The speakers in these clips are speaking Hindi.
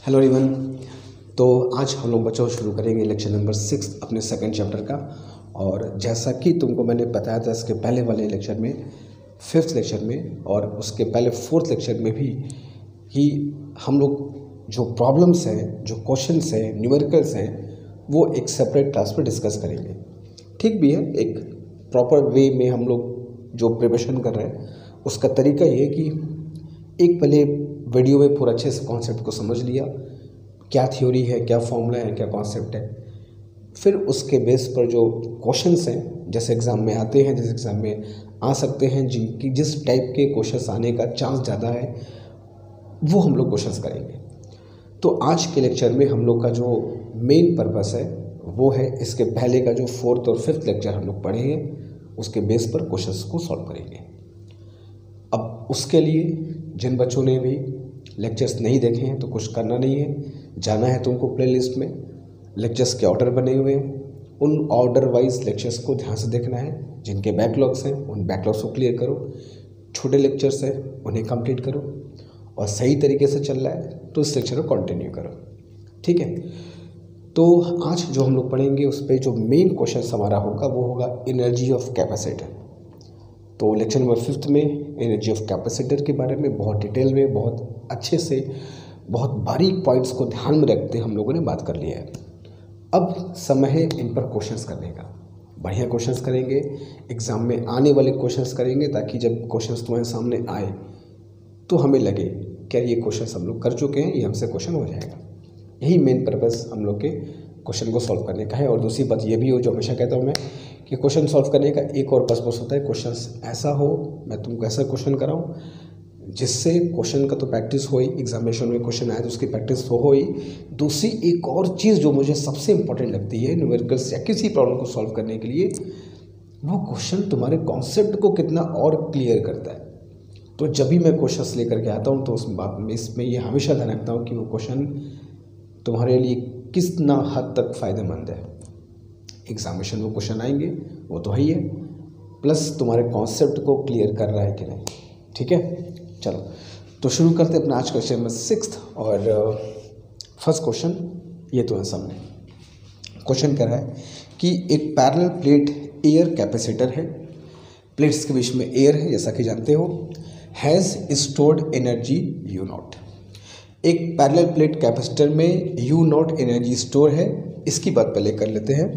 Hello everyone. तो आज हम लोग बच्चों शुरू करेंगे लेक्चर नंबर 6 अपने सेकंड चैप्टर का। और जैसा कि तुमको मैंने बताया था इसके पहले वाले लेक्चर में, 5th लेक्चर में और उसके पहले 4th लेक्चर में भी, कि हम लोग जो प्रॉब्लम्स हैं, जो क्वेश्चंस हैं, न्यूमेरिकल्स हैं, वो एक सेपरेट क्लास में डिस्कस करेंगे। ठीक भी है, एक प्रॉपर वे में हम लोग जो प्रिपरेशन कर रहे हैं उसका तरीका ये है कि एक पहले वीडियो में पूरा अच्छे से कॉन्सेप्ट को समझ लिया, क्या थ्योरी है, क्या फॉर्मूला है, क्या कॉन्सेप्ट है। फिर उसके बेस पर जो क्वेश्चंस हैं, जैसे एग्ज़ाम में आते हैं, जैसे एग्ज़ाम में आ सकते हैं, जिनकी जिस टाइप के क्वेश्चंस आने का चांस ज़्यादा है, वो हम लोग क्वेश्चंस करेंगे। तो आज के लेक्चर में हम लोग का जो मेन पर्पस है वो है, इसके पहले का जो 4th और 5th लेक्चर हम लोग पढ़ेंगे उसके बेस पर क्वेश्चंस को सॉल्व करेंगे। अब उसके लिए जिन बच्चों ने भी लेक्चर्स नहीं देखे हैं तो कुछ करना नहीं है, जाना है तुमको प्लेलिस्ट में, लेक्चर्स के ऑर्डर बने हुए हैं, उन ऑर्डर वाइज लेक्चर्स को ध्यान से देखना है। जिनके बैकलॉग्स हैं उन बैकलॉग्स को क्लियर करो, छोटे लेक्चर्स हैं उन्हें कंप्लीट करो, और सही तरीके से चल रहा है तो इस लेक्चर को कंटिन्यू करो। ठीक है, तो आज जो हम लोग पढ़ेंगे उस पर जो मेन क्वेश्चन हमारा होगा वो होगा एनर्जी ऑफ कैपेसिटर। तो लेक्चर नंबर 5th में एनर्जी ऑफ कैपेसिटर के बारे में बहुत डिटेल में, बहुत अच्छे से, बहुत बारीक पॉइंट्स को ध्यान में रखते हम लोगों ने बात कर लिया है। अब समय है इन पर क्वेश्चंस करने का। बढ़िया क्वेश्चंस करेंगे, एग्ज़ाम में आने वाले क्वेश्चंस करेंगे, ताकि जब क्वेश्चंस तुम्हारे सामने आए तो हमें लगे क्या ये क्वेश्चंस हम लोग कर चुके हैं, ये हमसे क्वेश्चन हो जाएगा। यही मेन पर्पस हम लोग के क्वेश्चन को सॉल्व करने का है। और दूसरी बात ये भी हो, जो हमेशा कहता हूँ मैं, कि क्वेश्चन सॉल्व करने का एक और पर्पस होता है, क्वेश्चन ऐसा हो, मैं तुमको ऐसा क्वेश्चन कराऊँ जिससे क्वेश्चन का तो प्रैक्टिस हो ही, एग्जामिनेशन में क्वेश्चन आए तो उसकी प्रैक्टिस हो ही। दूसरी एक और चीज़ जो मुझे सबसे इंपॉर्टेंट लगती है न्यूमेरिकल्स या किसी प्रॉब्लम को सॉल्व करने के लिए, वो क्वेश्चन तुम्हारे कॉन्सेप्ट को कितना और क्लियर करता है। तो जब भी मैं क्वेश्चंस लेकर के आता हूँ तो उस बात में, इसमें ये हमेशा ध्यान रखता हूँ कि वो क्वेश्चन तुम्हारे लिए कितना हद तक फ़ायदेमंद है। एग्जामिनेशन में क्वेश्चन आएंगे वो तो है ही है, प्लस तुम्हारे कॉन्सेप्ट को क्लियर कर रहा है कि नहीं। ठीक है, चलो तो शुरू करते हैं अपना आज का लेक्चर नंबर 6 और फर्स्ट क्वेश्चन ये तो है सामने। क्वेश्चन कह रहा है कि एक पैरेलल प्लेट एयर कैपेसिटर है, प्लेट्स के बीच में एयर है जैसा कि जानते हो, has stored energy U naught. एक पैरेलल प्लेट कैपेसिटर में यू नॉट एनर्जी स्टोर है। इसकी बात पहले कर लेते हैं।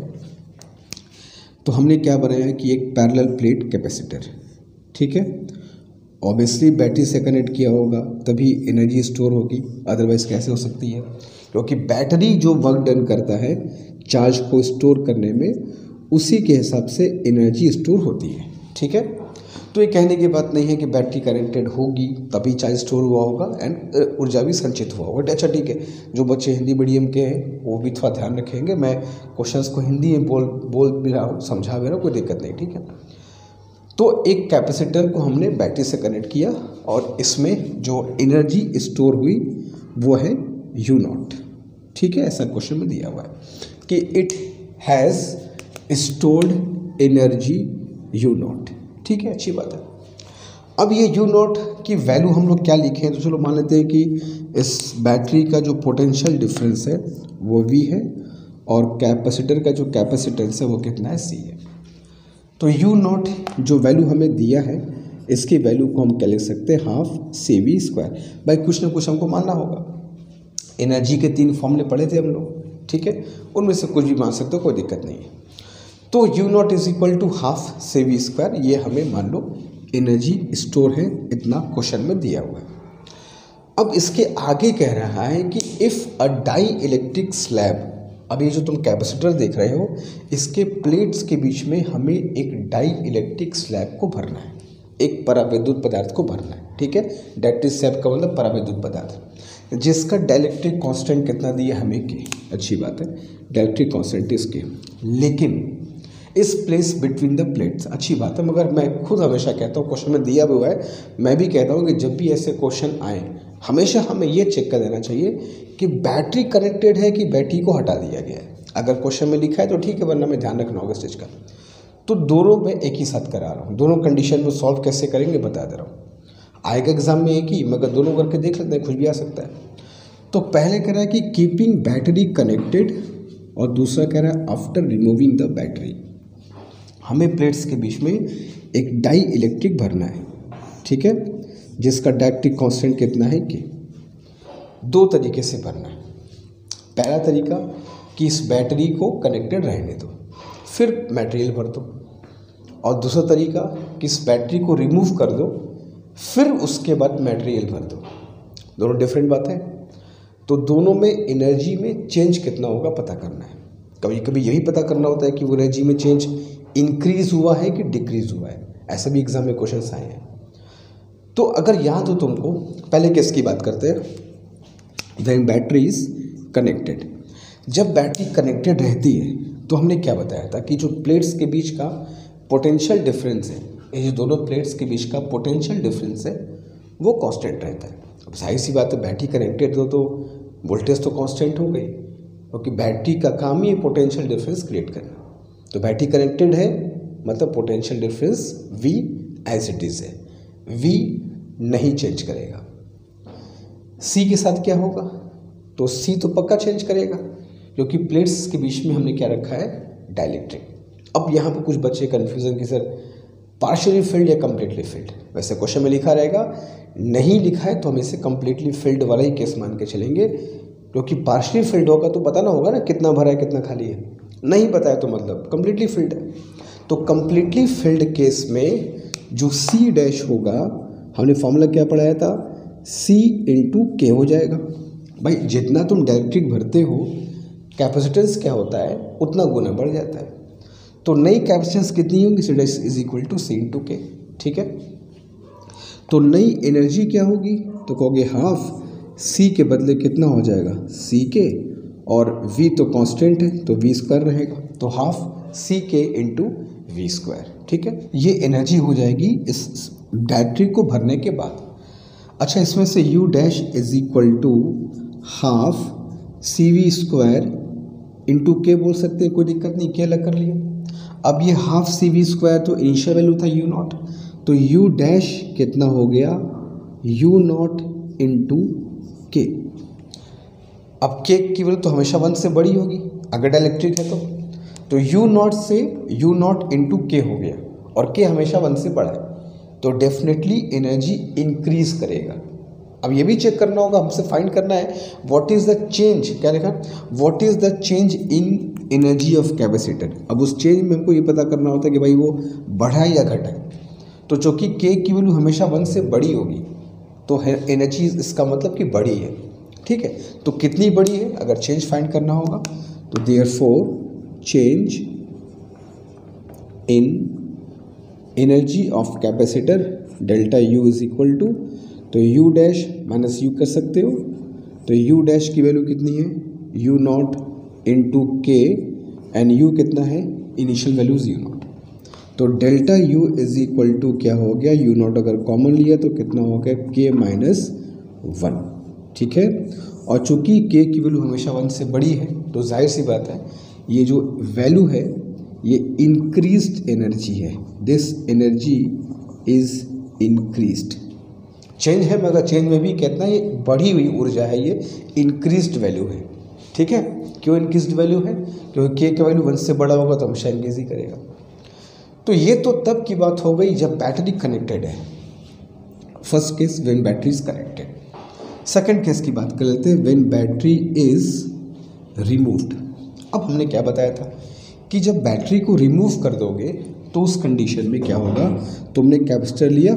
तो हमने क्या बनाया है कि एक पैरेलल प्लेट कैपेसिटर, ठीक है, ऑब्वियसली बैटरी से कनेक्ट किया होगा तभी एनर्जी स्टोर होगी, अदरवाइज कैसे हो सकती है? क्योंकि बैटरी जो वर्क डन करता है चार्ज को स्टोर करने में, उसी के हिसाब से एनर्जी स्टोर होती है। ठीक है, तो ये कहने की बात नहीं है कि बैटरी कनेक्टेड होगी तभी चार्ज स्टोर हुआ होगा एंड ऊर्जा भी संचित हुआ होगा। अच्छा ठीक है, जो बच्चे हिंदी मीडियम के हैं वो भी थोड़ा ध्यान रखेंगे, मैं क्वेश्चंस को हिंदी में बोल भी रहा हूँ, समझा भी रहा हूँ, कोई दिक्कत नहीं। ठीक है, तो एक कैपेसिटर को हमने बैटरी से कनेक्ट किया और इसमें जो एनर्जी स्टोर हुई वो है यू नॉट। ठीक है, ऐसा क्वेश्चन में दिया हुआ है कि it has stored energy U naught. ठीक है, अच्छी बात है। अब ये यू नॉट की वैल्यू हम लोग क्या लिखें, तो चलो मान लेते हैं कि इस बैटरी का जो पोटेंशियल डिफरेंस है वो V है और कैपेसिटर का जो कैपेसिटेंस है वो कितना है, C है। तो यू नॉट जो वैल्यू हमें दिया है इसकी वैल्यू को हम क्या लिख सकते हैं, हाफ CV²। भाई कुछ ना कुछ हमको मानना होगा। एनर्जी के 3 फॉर्मूले पढ़े थे हम लोग, ठीक है, उनमें से कुछ भी मान सकते हो, कोई दिक्कत नहीं है। तो U naught is equal to half CV², ये हमें मान लो एनर्जी स्टोर है, इतना क्वेश्चन में दिया हुआ है। अब इसके आगे कह रहा है कि if a dielectric slab, अब ये जो तुम कैपेसिटर देख रहे हो इसके प्लेट्स के बीच में हमें एक डाई इलेक्ट्रिक स्लैब को भरना है, एक परावैद्युत पदार्थ को भरना है। ठीक है, डाइलेक्ट्रिक स्लैब का मतलब परावैद्युत पदार्थ, जिसका डाइलेक्ट्रिक कांस्टेंट कितना दिया हमें, के, अच्छी बात है, डाइलेक्ट्रिक कांस्टेंट इसके, लेकिन इस प्लेस बिटवीन द प्लेट्स, अच्छी बात है। मगर मैं खुद हमेशा कहता हूँ, क्वेश्चन में दिया हुआ है, मैं भी कहता हूँ कि जब भी ऐसे क्वेश्चन आए हमेशा हमें ये चेक कर देना चाहिए कि बैटरी कनेक्टेड है कि बैटरी को हटा दिया गया है। अगर क्वेश्चन में लिखा है तो ठीक है, वरना में ध्यान रखना होगा इस चीज़ का। तो दोनों मैं एक ही साथ करा रहा हूँ, दोनों कंडीशन में सॉल्व कैसे करेंगे बता दे रहा हूँ। आएगा एग्जाम में एक ही, मगर दोनों करके देख लेते हैं, कुछ भी आ सकता है। तो पहले कह रहा है कि कीपिंग बैटरी कनेक्टेड और दूसरा कह रहा है आफ्टर रिमूविंग द बैटरी। हमें प्लेट्स के बीच में एक डाई इलेक्ट्रिक भरना है, ठीक है, जिसका डाइलेक्ट्रिक कांस्टेंट कितना है कि 2 तरीके से भरना है। पहला तरीका कि इस बैटरी को कनेक्टेड रहने दो, फिर मटेरियल भर दो, और दूसरा तरीका कि इस बैटरी को रिमूव कर दो, फिर उसके बाद मटेरियल भर दो। दोनों डिफरेंट बात है। तो दोनों में एनर्जी में चेंज कितना होगा पता करना है। कभी कभी यही पता करना होता है कि वो एनर्जी में चेंज इंक्रीज हुआ है कि डिक्रीज हुआ है। ऐसा भी एग्जाम में क्वेश्चंस आए हैं। तो अगर याद हो तुमको, पहले केस की बात करते हैं, व्हेन बैटरी इज कनेक्टेड। जब बैटरी कनेक्टेड रहती है तो हमने क्या बताया था कि जो प्लेट्स के बीच का पोटेंशियल डिफरेंस है, ये जो दोनों प्लेट्स के बीच का पोटेंशियल डिफरेंस है वो कांस्टेंट रहता है। अब जाहिर सी बात है, बैटरी कनेक्टेड हो तो वोल्टेज तो कांस्टेंट हो गई, क्योंकि बैटरी का काम ही पोटेंशियल डिफरेंस क्रिएट करना। तो बैटरी कनेक्टेड है मतलब potential difference V as it is है, V नहीं चेंज करेगा। C के साथ क्या होगा? तो C तो पक्का चेंज करेगा, क्योंकि प्लेट्स के बीच में हमने क्या रखा है? डाइलेक्ट्रिक। अब यहाँ पे कुछ बच्चे कन्फ्यूजन कि सर पार्शियली फिल्ड या कम्प्लीटली फिल्ड। वैसे क्वेश्चन में लिखा रहेगा, नहीं लिखा है तो हम इसे कम्प्लीटली फिल्ड वाला ही केस मान के चलेंगे, क्योंकि पार्शियली फिल्ड होगा तो पता ना होगा ना कितना भरा है कितना खाली है। नहीं पता है तो मतलब कम्प्लीटली फिल्ड है। तो कम्प्लीटली फिल्ड केस में जो C डैश होगा, हमने फॉर्मूला क्या पढ़ाया था? C इंटू के हो जाएगा। भाई जितना तुम डाइलेक्ट्रिक भरते हो, कैपेसिटेंस क्या होता है उतना गुना बढ़ जाता है। तो नई कैपेसिटेंस कितनी होगी? C dash is equal to C into K, ठीक है। तो नई एनर्जी क्या होगी? तो कहोगे हाफ C के बदले कितना हो जाएगा? C के, और V तो कांस्टेंट है तो V स्क्वायर रहेगा, तो half C K into V square, ठीक है। ये एनर्जी हो जाएगी इस डाइलेक्ट्रिक को भरने के बाद। अच्छा, इसमें से U dash is equal to half CV square into K बोल सकते हैं, कोई दिक्कत नहीं, के अलग कर लिया। अब ये हाफ CV स्क्वायर तो इनिशियल वैल्यू था U नॉट, तो U डैश कितना हो गया? U नॉट इंटू के। अब के की वैल्यू तो हमेशा 1 से बड़ी होगी अगर डाइलेक्ट्रिक है तो U नॉट से U नॉट इंटू के हो गया, और के हमेशा 1 से बड़ा है, तो डेफिनेटली एनर्जी इंक्रीज करेगा। अब ये भी चेक करना होगा, हमसे फाइंड करना है व्हाट इज द चेंज, क्या लिखा? What is the change in energy of capacitor. अब उस चेंज में हमको ये पता करना होता है कि भाई वो बढ़ा है या घटा है। तो चूँकि के की वैल्यू हमेशा 1 से बड़ी होगी तो एनर्जी इसका मतलब कि बड़ी है, ठीक है। तो कितनी बड़ी है अगर चेंज फाइंड करना होगा, तो therefore change in energy of capacitor delta U is equal to, तो U डैश माइनस U कर सकते हो, तो U डैश की वैल्यू कितनी है? U naught into K, and U कितना है? इनिशियल वैल्यूज U नॉट, तो delta U is equal to क्या हो गया? U नॉट अगर कॉमन लिया तो कितना हो गया? K माइनस 1, ठीक है। और चूंकि K की वैल्यू हमेशा 1 से बड़ी है तो जाहिर सी बात है ये जो वैल्यू है ये इंक्रीज्ड एनर्जी है। This energy is increased. Change है मगर चेंज में भी कितना, ये बढ़ी हुई ऊर्जा है, ये इंक्रीज्ड वैल्यू है, ठीक है। क्यों इंक्रीज्ड वैल्यू है? क्योंकि के का वैल्यू 1 से बड़ा होगा तो हमेशा इंक्रीज ही करेगा। तो ये तो तब की बात हो गई जब बैटरी कनेक्टेड है। First case when battery is connected. Second case की बात कर लेते हैं, व्हेन बैटरी इज रिमूव्ड। अब हमने क्या बताया था कि जब बैटरी को रिमूव कर दोगे तो उस कंडीशन में क्या होगा? तुमने कैपेसिटर लिया,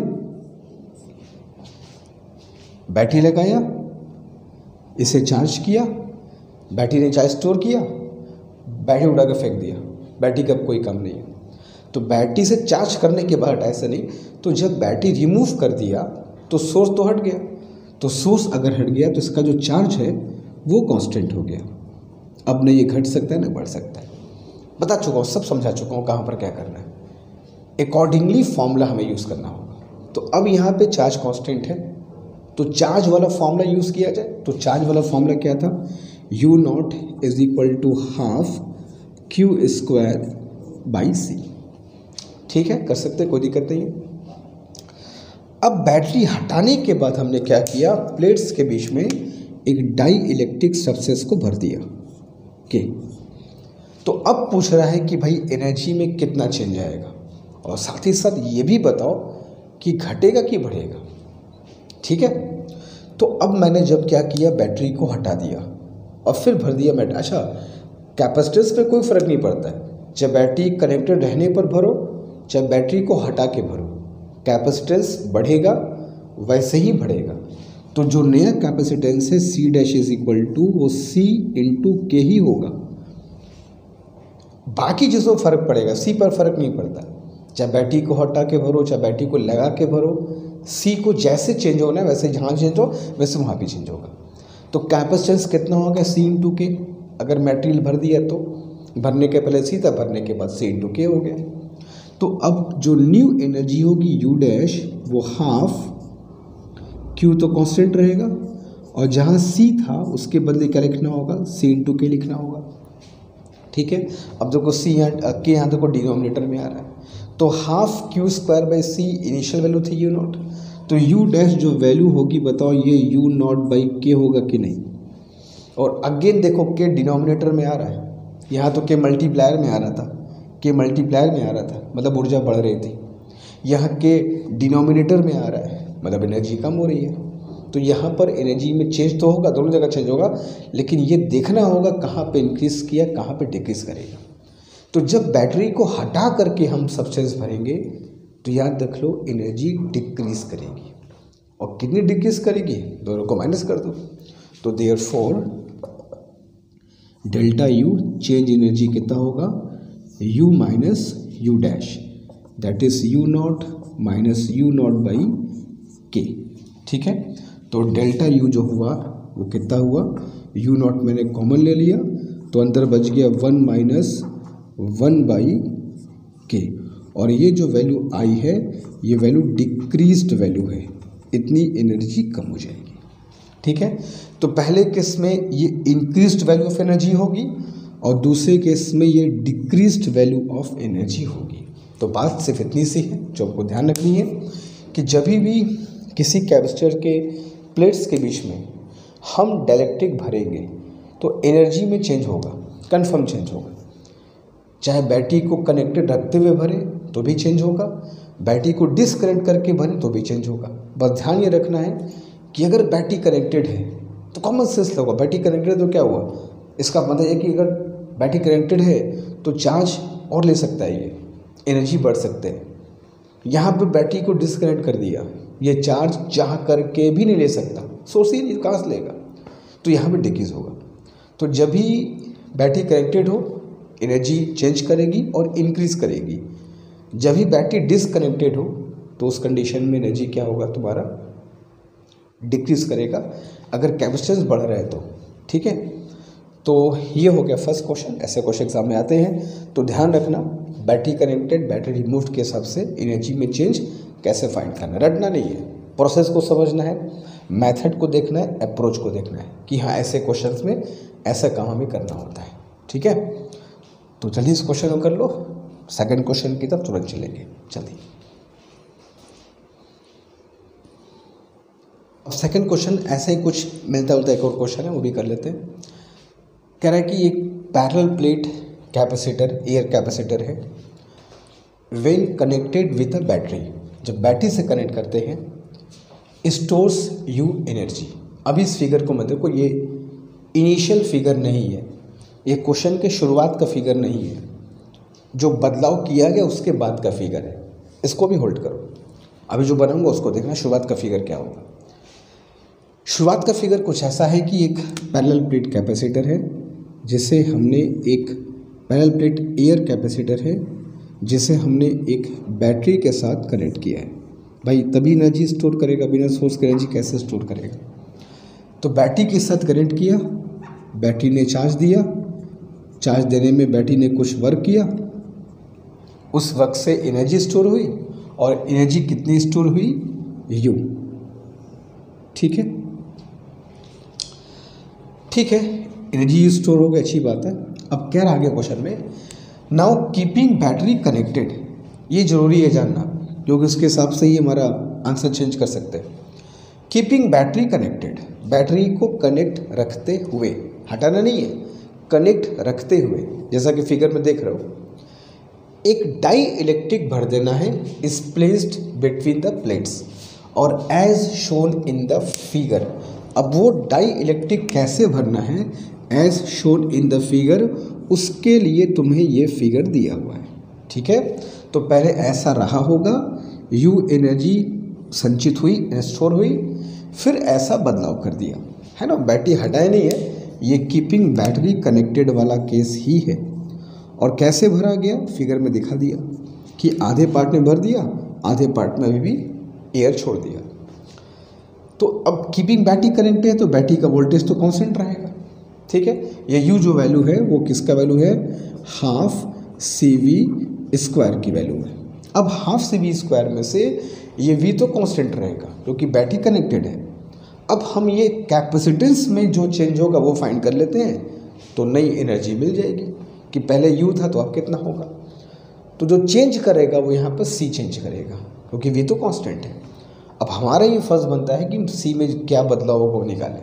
बैटरी लगाया, इसे चार्ज किया, बैटरी ने चार्ज स्टोर किया, बैटरी उड़ा के फेंक दिया, बैटरी का कोई काम नहीं है। तो बैटरी से चार्ज करने के बाद ऐसा नहीं, तो जब बैटरी रिमूव कर दिया तो सोर्स तो हट गया, तो सोर्स अगर हट गया तो इसका जो चार्ज है वो कांस्टेंट हो गया। अब न ये घट सकता है न बढ़ सकता है। बता चुका हूँ, सब समझा चुका हूँ कहाँ पर क्या करना है। अकॉर्डिंगली फॉर्मूला हमें यूज़ करना होगा। तो अब यहाँ पे चार्ज कांस्टेंट है तो चार्ज वाला फॉर्मूला यूज़ किया जाए। तो चार्ज वाला फॉर्मूला क्या था? U naught is equal to half Q square by C, ठीक है, कर सकते हैं, कोई दिक्कत नहीं है। अब बैटरी हटाने के बाद हमने क्या किया? प्लेट्स के बीच में एक डाई इलेक्ट्रिक सब्सटेंस को भर दिया के। तो अब पूछ रहा है कि भाई एनर्जी में कितना चेंज आएगा, और साथ ही साथ ये भी बताओ कि घटेगा कि बढ़ेगा। ठीक है, तो अब मैंने जब क्या किया, बैटरी को हटा दिया और फिर भर दिया बैटरी। अच्छा, कैपेसिटेंस पे कोई फ़र्क नहीं पड़ता है, चाहे बैटरी कनेक्टेड रहने पर भरो चाहे बैटरी को हटा के भरो, कैपेसिटेंस बढ़ेगा वैसे ही बढ़ेगा। तो जो नया कैपेसिटेंस है C dash is equal to वो C इंटू के ही होगा। बाकी चीज़ों पर फ़र्क पड़ेगा, C पर फ़र्क नहीं पड़ता, चाहे बैटरी को हटा के भरो चाहे बैटरी को लगा के भरो, C को जैसे चेंज होना है वैसे जहाँ चेंज हो वैसे वहाँ भी चेंज होगा। तो कैपेसिटेंस कितना हो गया, C इंटू के। अगर मटेरियल भर दिया तो भरने के पहले C था, भरने के बाद C इंटू के हो गया। तो अब जो न्यू एनर्जी होगी U डैश वो हाफ Q तो कांस्टेंट रहेगा, और जहाँ C था उसके बदले क्या लिखना होगा, C इंटू के लिखना होगा। ठीक है, अब देखो C के यहाँ देखो डिनोमिनेटर में आ रहा है, तो half Q square by C initial value थी U नॉट, तो U डैश जो वैल्यू होगी बताओ ये U नॉट बाई के होगा कि नहीं। और अगेन देखो के डिनोमिनेटर में आ रहा है, यहाँ तो के मल्टीप्लायर में आ रहा था, के मल्टीप्लायर में आ रहा था मतलब ऊर्जा बढ़ रही थी, यहाँ के डिनोमिनेटर में आ रहा है मतलब एनर्जी कम हो रही है। तो यहाँ पर एनर्जी में चेंज तो होगा, दोनों जगह चेंज होगा, लेकिन ये देखना होगा कहाँ पे इंक्रीज़ किया कहाँ पे डिक्रीज़ करेगा। तो जब बैटरी को हटा करके हम सब्सटेंस भरेंगे तो याद रख लो एनर्जी डिक्रीज़ करेगी, और कितनी डिक्रीज़ करेगी, दोनों को माइनस कर दो। तो therefore delta U change energy कितना होगा, U minus U dash, that is U naught minus U naught by K. ठीक है, तो डेल्टा U जो हुआ वो कितना हुआ, U नॉट मैंने कॉमन ले लिया तो अंदर बच गया 1 माइनस 1 बाई के, और ये जो वैल्यू आई है ये वैल्यू डिक्रीज्ड वैल्यू है, इतनी एनर्जी कम हो जाएगी। ठीक है, तो पहले केस में ये इंक्रीज्ड वैल्यू ऑफ एनर्जी होगी और दूसरे केस में ये डिक्रीज्ड वैल्यू ऑफ एनर्जी होगी। तो बात सिर्फ इतनी सी है जो आपको ध्यान रखनी है कि जब भी किसी कैपेसिटर के प्लेट्स के बीच में हम डाइलेक्ट्रिक भरेंगे तो एनर्जी में चेंज होगा, कन्फर्म चेंज होगा। चाहे बैटरी को कनेक्टेड रखते हुए भरे तो भी चेंज होगा, बैटरी को डिसकनेक्ट करके भरे तो भी चेंज होगा। बस ध्यान ये रखना है कि अगर बैटरी कनेक्टेड है तो कॉमन सेंस होगा, बैटरी कनेक्टेड है तो क्या हुआ, इसका मतलब है कि अगर बैटरी कनेक्टेड है तो चार्ज और ले सकता है, ये एनर्जी बढ़ सकते हैं। यहाँ पे बैटरी को डिसकनेक्ट कर दिया, ये चार्ज चाह करके भी नहीं ले सकता, सोर्स ही नहीं, कहाँ से लेगा, तो यहाँ पे डिक्रीज होगा। तो जब भी बैटरी कनेक्टेड हो एनर्जी चेंज करेगी और इंक्रीज करेगी, जब भी बैटरी डिसकनेक्टेड हो तो उस कंडीशन में एनर्जी क्या होगा तुम्हारा, डिक्रीज करेगा, अगर कैपेसिटेंस बढ़ रहा है तो। ठीक है, तो ये हो गया फर्स्ट क्वेश्चन। ऐसे क्वेश्चन एग्जाम में आते हैं, तो ध्यान रखना बैटरी कनेक्टेड बैटरी रिमूव्ड के हिसाब से एनर्जी में चेंज कैसे फाइंड करना, रटना नहीं है, प्रोसेस को समझना है, मेथड को देखना है, अप्रोच को देखना है कि हाँ ऐसे क्वेश्चंस में ऐसा काम हमें करना होता है। ठीक है, तो चलिए इस क्वेश्चन को कर लो, सेकंड क्वेश्चन की तरफ तुरंत चलेंगे। चलिए अब सेकंड क्वेश्चन ऐसे ही कुछ मिलता जुलता एक और क्वेश्चन है, वो भी कर लेते हैं। कह रहा है कि एक parallel plate capacitor air capacitor है, when connected with a battery, जब बैटरी से कनेक्ट करते हैं स्टोर्स यू एनर्जी। अब इस फिगर को मत देखो, ये इनिशियल फिगर नहीं है, ये क्वेश्चन के शुरुआत का फिगर नहीं है, जो बदलाव किया गया उसके बाद का फिगर है, इसको भी होल्ड करो। अभी जो बनाऊंगा उसको देखना शुरुआत का फिगर क्या होगा। शुरुआत का फिगर कुछ ऐसा है कि एक पैरेलल प्लेट कैपेसिटर है जिसे हमने एक पैरेलल प्लेट एयर कैपेसिटर है जिसे हमने एक बैटरी के साथ कनेक्ट किया है। भाई तभी एनर्जी स्टोर करेगा, बिना सोर्स की एनर्जी कैसे स्टोर करेगा। तो बैटरी के साथ कनेक्ट किया, बैटरी ने चार्ज दिया, चार्ज देने में बैटरी ने कुछ वर्क किया, उस वक्त से एनर्जी स्टोर हुई, और एनर्जी कितनी स्टोर हुई, यू। ठीक है, ठीक है, एनर्जी स्टोर हो गई, अच्छी बात है। अब कह रहा आगे क्वेश्चन में, नाउ कीपिंग बैटरी कनेक्टेड, ये जरूरी है जानना क्योंकि उसके हिसाब से ही हमारा आंसर चेंज कर सकते हैं। कीपिंग बैटरी कनेक्टेड, बैटरी को कनेक्ट रखते हुए, हटाना नहीं है, कनेक्ट रखते हुए, जैसा कि फिगर में देख रहे हो, एक डाई इलेक्ट्रिक भर देना है is placed between the plates और as shown in the figure. अब वो डाई इलेक्ट्रिक कैसे भरना है as shown in the figure, उसके लिए तुम्हें ये फिगर दिया हुआ है। ठीक है, तो पहले ऐसा रहा होगा, यू एनर्जी संचित हुई, स्टोर हुई, फिर ऐसा बदलाव कर दिया है ना, बैटरी हटाए नहीं है, ये कीपिंग बैटरी कनेक्टेड वाला केस ही है। और कैसे भरा गया फिगर में दिखा दिया कि आधे पार्ट में भर दिया, आधे पार्ट में अभी भी एयर छोड़ दिया। तो अब कीपिंग बैटरी कनेक्टेड है तो बैटरी का वोल्टेज तो कांस्टेंट रहेगा। ठीक है, ये यू जो वैल्यू है वो किसका वैल्यू है, हाफ CV स्क्वायर की वैल्यू है। अब हाफ CV स्क्वायर में से ये V तो कांस्टेंट रहेगा क्योंकि बैटरी कनेक्टेड है। अब हम ये कैपेसिटेंस में जो चेंज होगा वो फाइंड कर लेते हैं, तो नई एनर्जी मिल जाएगी कि पहले U था तो अब कितना होगा। तो जो चेंज करेगा वो यहाँ पर C चेंज करेगा क्योंकि V तो कांस्टेंट है। अब हमारा ये फर्ज बनता है कि C में क्या बदलाव होगा वो निकालें।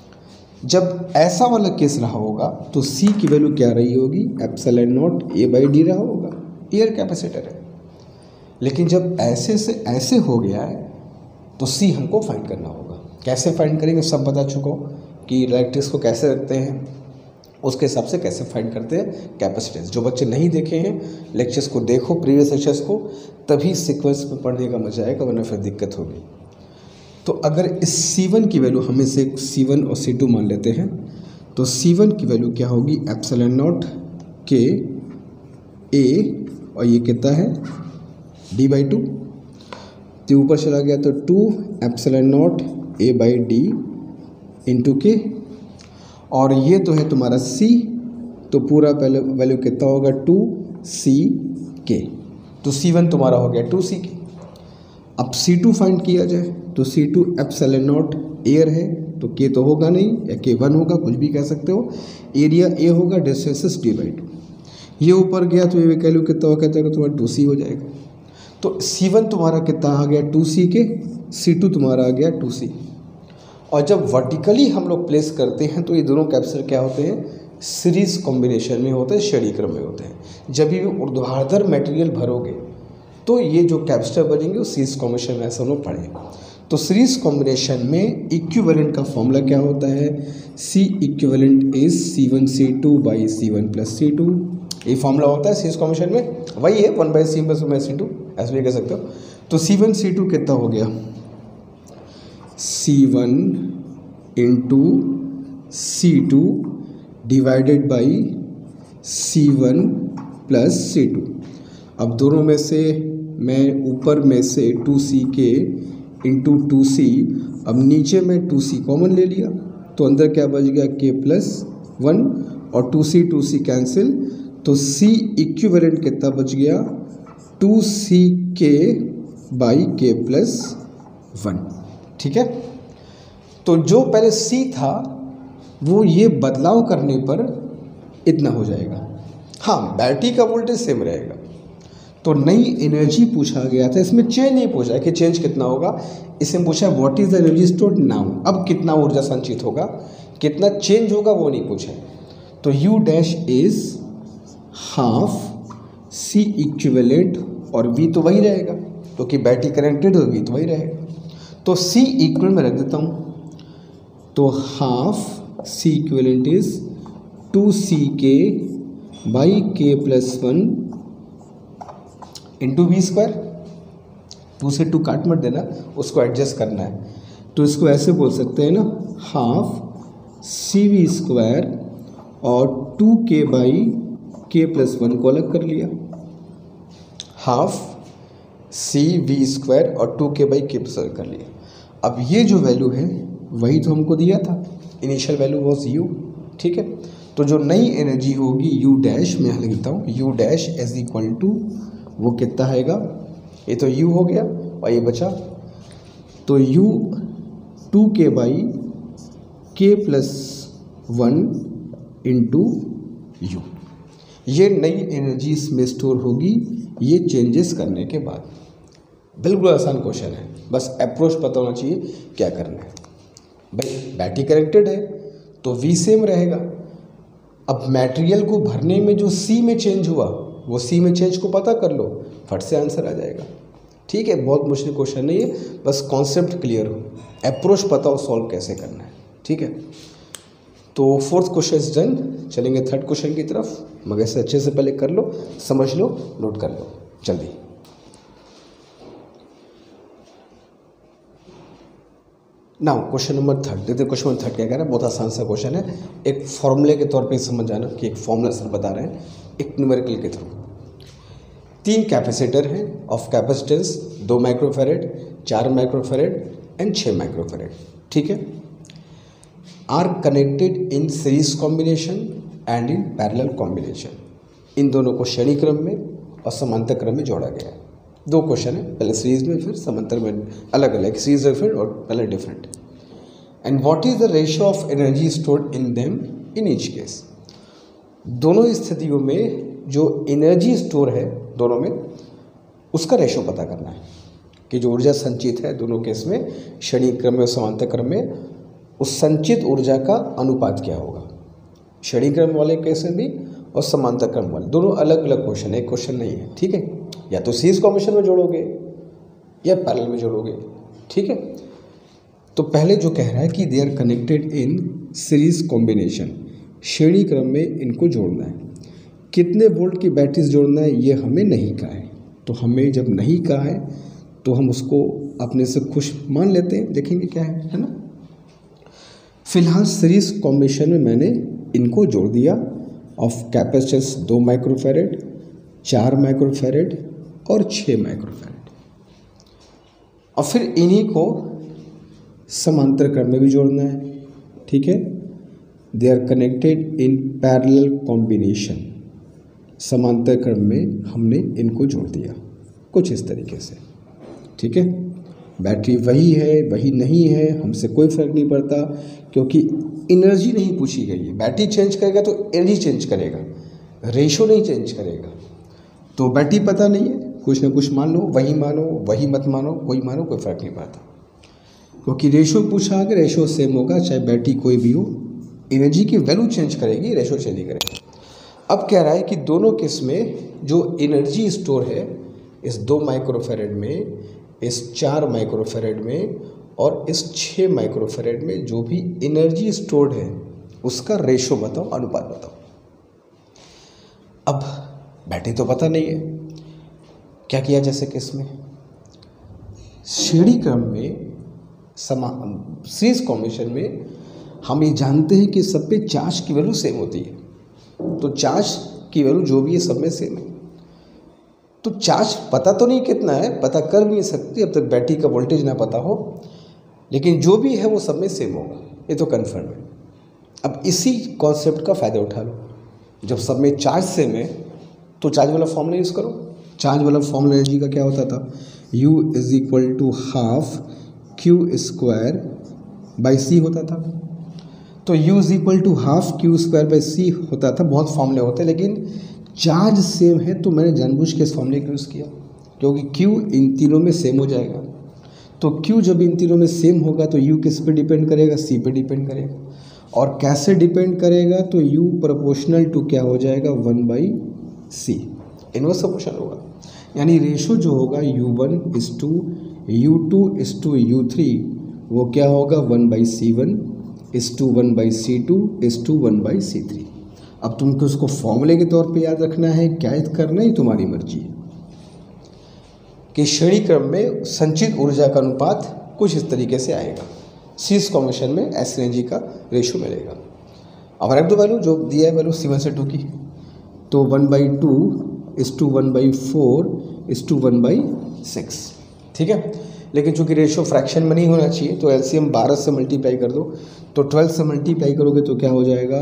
जब ऐसा वाला केस रहा होगा तो C की वैल्यू क्या रही होगी, एप्सिलॉन नॉट A/D रहा होगा, एयर कैपेसिटर है। लेकिन जब ऐसे से ऐसे हो गया है तो C हमको फाइंड करना होगा। कैसे फाइंड करेंगे सब बता चुका हूँ कि इलेक्ट्रिक्स को कैसे रखते हैं, उसके हिसाब से कैसे फाइंड करते हैं कैपेसिटेंस। जो बच्चे नहीं देखे हैं लेक्चर्स को देखो, प्रीवियस लेक्चर्स को, तभी सीक्वेंस में पढ़ने का मजा आएगा, वरना फिर दिक्कत होगी। तो अगर इस C1 की वैल्यू हमें से C1 और C2 मान लेते हैं तो C1 की वैल्यू क्या होगी, एप्सिलॉन नॉट K A, और ये कितना है D/2, तो ऊपर चला गया तो 2 epsilon naught A/D into K, और ये तो है तुम्हारा C, तो पूरा पहले वैल्यू कितना होगा 2CK, तो C1 तुम्हारा हो गया 2CK। अब C2 फाइंड किया जाए तो C2 एप्सिलॉन नॉट एयर है तो K तो होगा नहीं, या K1 होगा, कुछ भी कह सकते हो। एरिया A होगा, डिस्टेंस D/2, ये ऊपर गया तो ये वैल्यू कितना होगा, कहते हैं तुम्हारा 2C हो जाएगा। तो C1 तुम्हारा कितना आ गया 2CK, C2 तुम्हारा आ गया 2C। और जब वर्टिकली हम लोग प्लेस करते हैं तो ये दोनों कैपेसिटर क्या होते हैं, सीरीज कॉम्बिनेशन में होते हैं, श्रेणी क्रम में होते हैं। जब भी ऊर्ध्वाधर मटेरियल भरोगे तो ये जो कैपेसिटर बनेंगे वो सीरीज कॉम्बिनेशन में, ऐसा हम लोग पढ़े। तो सीरीज कॉम्बिनेशन में इक्विवेलेंट का फॉर्मूला क्या होता है, C equivalent is C1C2/C1 + C2, ये फॉर्मूला होता है सीरीज कॉम्बिनेशन में, वही है 1/C1 + 1/C2, ऐसे भी कह सकते हो। तो C1C2 कितना हो गया, C1 into C2 divided by C1 + C2। अब दोनों में से मैं ऊपर में से 2CK इंटू 2C, अब नीचे में 2C कॉमन ले लिया तो अंदर क्या बच गया K+1, और 2C कैंसिल, तो C इक्विवेलेंट कितना बच गया 2CK/K+1। ठीक है, तो जो पहले C था वो ये बदलाव करने पर इतना हो जाएगा। हाँ, बैटरी का वोल्टेज सेम रहेगा। तो नई एनर्जी पूछा गया था, इसमें चेंज नहीं पूछा है कि चेंज कितना होगा, इसमें पूछा what is the energy stored now, अब कितना ऊर्जा संचित होगा, कितना चेंज होगा वो नहीं पूछा है। तो U dash is half C equivalent, और V तो वही रहेगा क्योंकि बैटरी कनेक्टेड हो, V तो वही रहेगा। तो C इक्वल में रख देता हूँ, तो half C equivalent is 2CK/K+1 into V²। 2 से 2 काट मत देना, उसको एडजस्ट करना है। तो इसको ऐसे बोल सकते हैं ना, हाफ CV² और 2K/K+1 को अलग कर लिया, हाफ CV² और 2K/K+1 कर लिया। अब ये जो वैल्यू है वही तो हमको दिया था, इनिशियल वैल्यू वॉज U। ठीक है, तो जो नई एनर्जी होगी U डैश, मैं यहाँ लिखता हूँ U dash is equal to, वो कितना आएगा, ये तो U हो गया और ये बचा, तो U 2K/K+1 इंटू U, ये नई एनर्जी इसमें स्टोर होगी ये चेंजेस करने के बाद। बिल्कुल आसान क्वेश्चन है, बस अप्रोच पता होना चाहिए क्या करना है। भाई बैटरी कनेक्टेड है तो V सेम रहेगा। अब मटेरियल को भरने में जो C में चेंज हुआ वो C में चेंज को पता कर लो, फट से आंसर आ जाएगा। ठीक है, बहुत मुश्किल क्वेश्चन नहीं है, बस कॉन्सेप्ट क्लियर हो, अप्रोच पता हो सॉल्व कैसे करना है। ठीक है, तो फोर्थ क्वेश्चन इज डन। चलेंगे थर्ड क्वेश्चन की तरफ, मगर इसे अच्छे से पहले कर लो, समझ लो, नोट कर लो जल्दी। नाउ क्वेश्चन नंबर थर्ड देखते हैं। क्वेश्चन नंबर थर्ड क्या कह रहा है, बहुत आसान सा क्वेश्चन है। एक फॉर्मूले के तौर पे समझ जाना कि एक फॉर्मूला सर बता रहे हैं एक न्यूमेरिकल के थ्रू। 3 कैपेसिटर हैं of capacitance 2 microfarad, 4 microfarad and 6 microfarad. ठीक है, are connected in series combination and in parallel combination. इन दोनों को श्रेणी क्रम में और समांतर क्रम में जोड़ा गया है। 2 क्वेश्चन है, पहले सीरीज में फिर समांतर में, अलग अलग, सीरीज डिफरेंट और पहले different. And what is the ratio of energy stored in them in each case. दोनों स्थितियों में जो एनर्जी स्टोर है दोनों में, उसका रेशियो पता करना है कि जो ऊर्जा संचित है दोनों केस में, श्रेणी क्रम में और समांतर क्रम में, उस संचित ऊर्जा का अनुपात क्या होगा। श्रेणी क्रम वाले केस में भी और समांतर क्रम वाले, दोनों अलग अलग क्वेश्चन है, एक क्वेश्चन नहीं है। ठीक है, या तो सीरीज कॉम्बिनेशन में जोड़ोगे या पैरेलल में जोड़ोगे। ठीक है, तो पहले जो कह रहा है कि they are connected in series combination, श्रेणी क्रम में इनको जोड़ना है। कितने वोल्ट की बैटरीज जोड़ना है ये हमें नहीं कहा है, तो हमें जब नहीं कहा है तो हम उसको अपने से खुश मान लेते हैं, देखेंगे क्या है ना। फिलहाल सीरीज कॉम्बिनेशन में मैंने इनको जोड़ दिया ऑफ कैपेसिटेंस 2 माइक्रोफेरेड, 4 माइक्रोफेरेड और 6 माइक्रोफेरेड। और फिर इन्हीं को समांतर क्रम में भी जोड़ना है। ठीक है, they are connected in parallel combination, समांतर क्रम में हमने इनको जोड़ दिया कुछ इस तरीके से। ठीक है, बैटरी वही है वही नहीं है हमसे कोई फर्क नहीं पड़ता, क्योंकि एनर्जी नहीं पूछी गई है। बैटरी चेंज करेगा तो एनर्जी चेंज करेगा, रेशो नहीं चेंज करेगा। तो बैटरी पता नहीं है, कुछ ना कुछ मान लो, वही मानो वही मत मानो, कोई मानो, कोई फर्क नहीं पड़ता, क्योंकि रेशो पूछा अगर रेशो सेम होगा, चाहे बैटरी कोई भी हो, एनर्जी की वैल्यू चेंज करेगी, रेशो चेंज नहीं करेगी। अब कह रहा है कि दोनों केस में जो एनर्जी स्टोर है इस 2 माइक्रोफेरेड में, इस 4 माइक्रोफेरेड में और इस 6 माइक्रोफेरेड में जो भी एनर्जी स्टोर्ड है उसका रेशो बताओ, अनुपात बताओ। अब बैटरी तो पता नहीं है, क्या किया जैसे केस में श्रेणी क्रम में सीरीज कॉम्बिनेशन में हम ये जानते हैं कि सब पे चार्ज की वैल्यू सेम होती है, तो चार्ज की वैल्यू जो भी है सब में सेम है। तो चार्ज पता तो नहीं कितना है, पता कर भी नहीं सकती अब तक बैटरी का वोल्टेज ना पता हो, लेकिन जो भी है वो सब में सेम होगा, ये तो कन्फर्म है। अब इसी कॉन्सेप्ट का फ़ायदा उठा लो, जब सब में चार्ज सेम है तो चार्ज वाला फॉर्मूला यूज़ करो। चार्ज वाला फॉर्मूला एनर्जी का क्या होता था, U = ½ Q²/C होता था। तो U = ½ Q²/C होता था, बहुत फॉर्मूले होते हैं, लेकिन चार्ज सेम है तो मैंने जानबूझ के इस फॉर्मूले का यूज़ किया, क्योंकि Q इन तीनों में सेम हो जाएगा। तो Q जब इन तीनों में सेम होगा तो U किस पे डिपेंड करेगा, C पे डिपेंड करेगा। और कैसे डिपेंड करेगा, तो U प्रोपोर्शनल टू क्या हो जाएगा, 1/C, इनवर्स प्रोपोर्शन होगा। यानी रेशो जो होगा U1:U2:U3 वो क्या होगा, 1/C1:1/C2:1/C3। अब तुमको उसको फॉर्मूले के तौर पे याद रखना है, क्या याद करना है तुम्हारी मर्जी है। कि श्रेणी क्रम में संचित ऊर्जा का अनुपात कुछ इस तरीके से आएगा, सीरीज कॉम्बिनेशन में ऐसी एनर्जी का रेशो मिलेगा। अब रख दो वैल्यू जो दिया है, वैल्यू C1 से 2 की, तो 1/2:1/4:1/6। ठीक है, लेकिन चूंकि रेशो फ्रैक्शन में नहीं होना चाहिए तो एलसीएम 12 से मल्टीप्लाई कर दो, तो 12 से मल्टीप्लाई करोगे तो क्या हो जाएगा,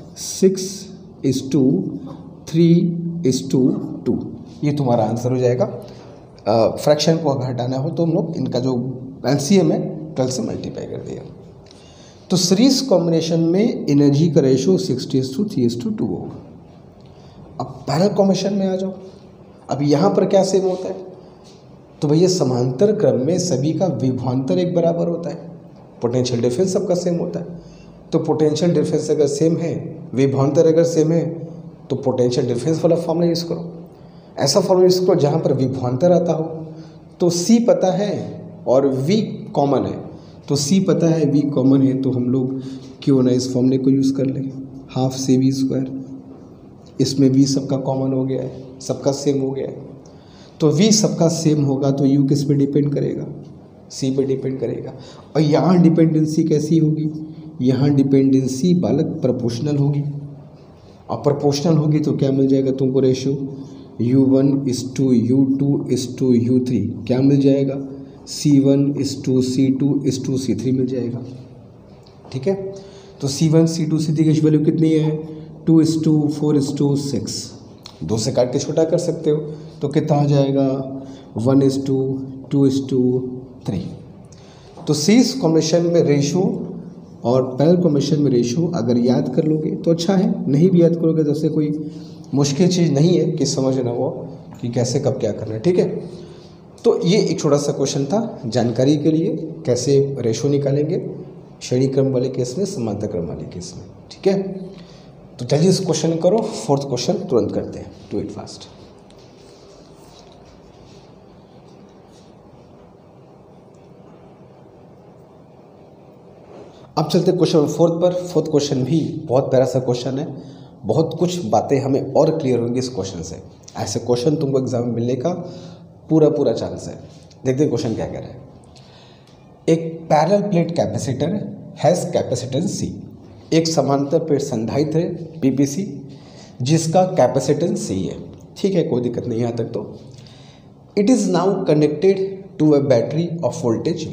6:3:2। ये तुम्हारा आंसर हो जाएगा। फ्रैक्शन को अगर हटाना हो तो हम लोग इनका जो एलसीएम है 12 से मल्टीप्लाई कर दिया। तो सीरीज कॉम्बिनेशन में एनर्जी का रेशो 60:3:2 होगा। अब पैरेलल कॉम्बिनेशन में आ जाओ। अब यहाँ पर क्या सेम होता है, तो भैया समांतर क्रम में सभी का विभवांतर एक बराबर होता है। पोटेंशियल डिफरेंस सबका सेम होता है। तो पोटेंशियल डिफरेंस अगर सेम है, विभवांतर अगर सेम है, तो पोटेंशियल डिफरेंस वाला फॉर्मूला यूज़ करो। ऐसा फॉर्मूला यूज़ करो जहाँ पर विभवांतर आता हो। तो C पता है और V कॉमन है, तो C पता है, V कॉमन है, तो हम लोग क्यों ना इस फॉर्मूले को यूज़ कर लें, हाफ CV²। इसमें V सबका कॉमन हो गया है, सबका सेम हो गया है। तो V सबका सेम होगा तो U किस पे डिपेंड करेगा, C पे डिपेंड करेगा। और यहाँ डिपेंडेंसी कैसी होगी, यहाँ डिपेंडेंसी बालक प्रोपोर्शनल होगी। और प्रोपोर्शनल होगी तो क्या मिल जाएगा तुमको रेशियो, U1:U2:U3 क्या मिल जाएगा, C1:C2:C3 मिल जाएगा। ठीक है, तो C1:C2:C3 की वैल्यू कितनी है, 2:4:6। 2 से काट के छोटा कर सकते हो, तो कितना आ जाएगा 1:2:3। तो सीरीज कॉम्बिनेशन में रेशियो और पैरेलल कॉम्बिनेशन में रेशियो अगर याद कर लोगे तो अच्छा है, नहीं भी याद करोगे तो उससे कोई मुश्किल चीज़ नहीं है कि समझना हो कि कैसे कब क्या करना है। ठीक है, तो ये एक छोटा सा क्वेश्चन था जानकारी के लिए, कैसे रेशियो निकालेंगे श्रेणी क्रम वाले केस में, समांतर क्रम वाले केस में। ठीक है, तो जल्दी इस क्वेश्चन करो। 4th क्वेश्चन तुरंत करते हैं, डू इट फास्ट। अब चलते क्वेश्चन 4 पर। 4th क्वेश्चन भी बहुत प्यारा सा क्वेश्चन है, बहुत कुछ बातें हमें और क्लियर होंगी इस क्वेश्चन से। ऐसे क्वेश्चन तुमको एग्जाम में मिलने का पूरा चांस है। देखते हैं क्वेश्चन क्या कह रहा है। एक parallel plate capacitor has capacitance C। एक समांतर प्लेट संधारित्र है PPC जिसका कैपेसिटेंस C है। ठीक है, कोई दिक्कत नहीं यहाँ तक। तो it is now connected to a battery of voltage V।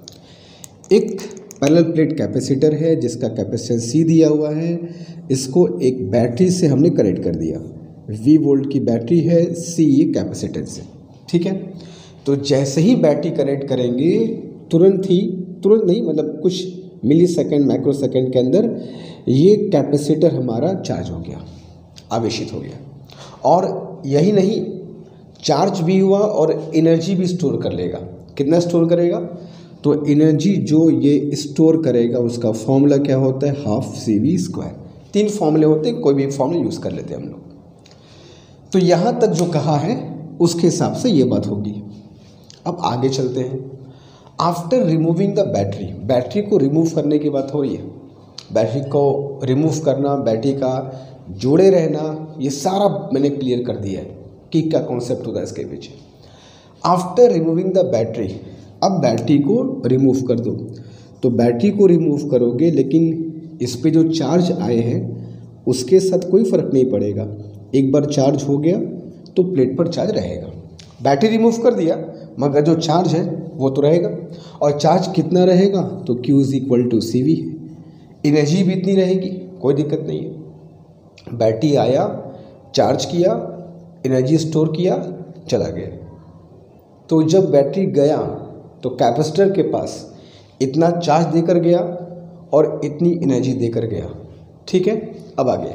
एक पैरेलल प्लेट कैपेसिटर है जिसका कैपेसिटेंस C दिया हुआ है, इसको एक बैटरी से हमने कनेक्ट कर दिया। V वोल्ट की बैटरी है, C ये कैपेसिटेंस है। ठीक है, तो जैसे ही बैटरी कनेक्ट करेंगे तुरंत नहीं मतलब कुछ मिली सेकेंड माइक्रो सेकेंड के अंदर ये कैपेसिटर हमारा चार्ज हो गया, आवेशित हो गया। और यही नहीं, चार्ज भी हुआ और एनर्जी भी स्टोर कर लेगा। कितना स्टोर करेगा, तो एनर्जी जो ये स्टोर करेगा उसका फॉर्मूला क्या होता है, हाफ CV²। 3 फॉर्मूले होते हैं, कोई भी फॉर्मूला यूज़ कर लेते हैं हम लोग। तो यहाँ तक जो कहा है उसके हिसाब से ये बात होगी। अब आगे चलते हैं। After removing the battery, battery को रिमूव करने की बात हो रही है। बैटरी को रिमूव करना, बैटरी का जोड़े रहना, ये सारा मैंने क्लियर कर दिया है कि क्या कॉन्सेप्ट होता है इसके पीछे। आफ्टर रिमूविंग द बैटरी, अब बैटरी को रिमूव कर दो। तो बैटरी को रिमूव करोगे लेकिन इस पे जो चार्ज आए हैं उसके साथ कोई फ़र्क नहीं पड़ेगा। एक बार चार्ज हो गया तो प्लेट पर चार्ज रहेगा। बैटरी रिमूव कर दिया मगर जो चार्ज है वो तो रहेगा। और चार्ज कितना रहेगा, तो Q = CV है। एनर्जी भी इतनी रहेगी, कोई दिक्कत नहीं है। बैटरी आया, चार्ज किया, एनर्जी स्टोर किया, चला गया। तो जब बैटरी गया तो कैपेसिटर के पास इतना चार्ज देकर गया और इतनी एनर्जी देकर गया। ठीक है, अब आगे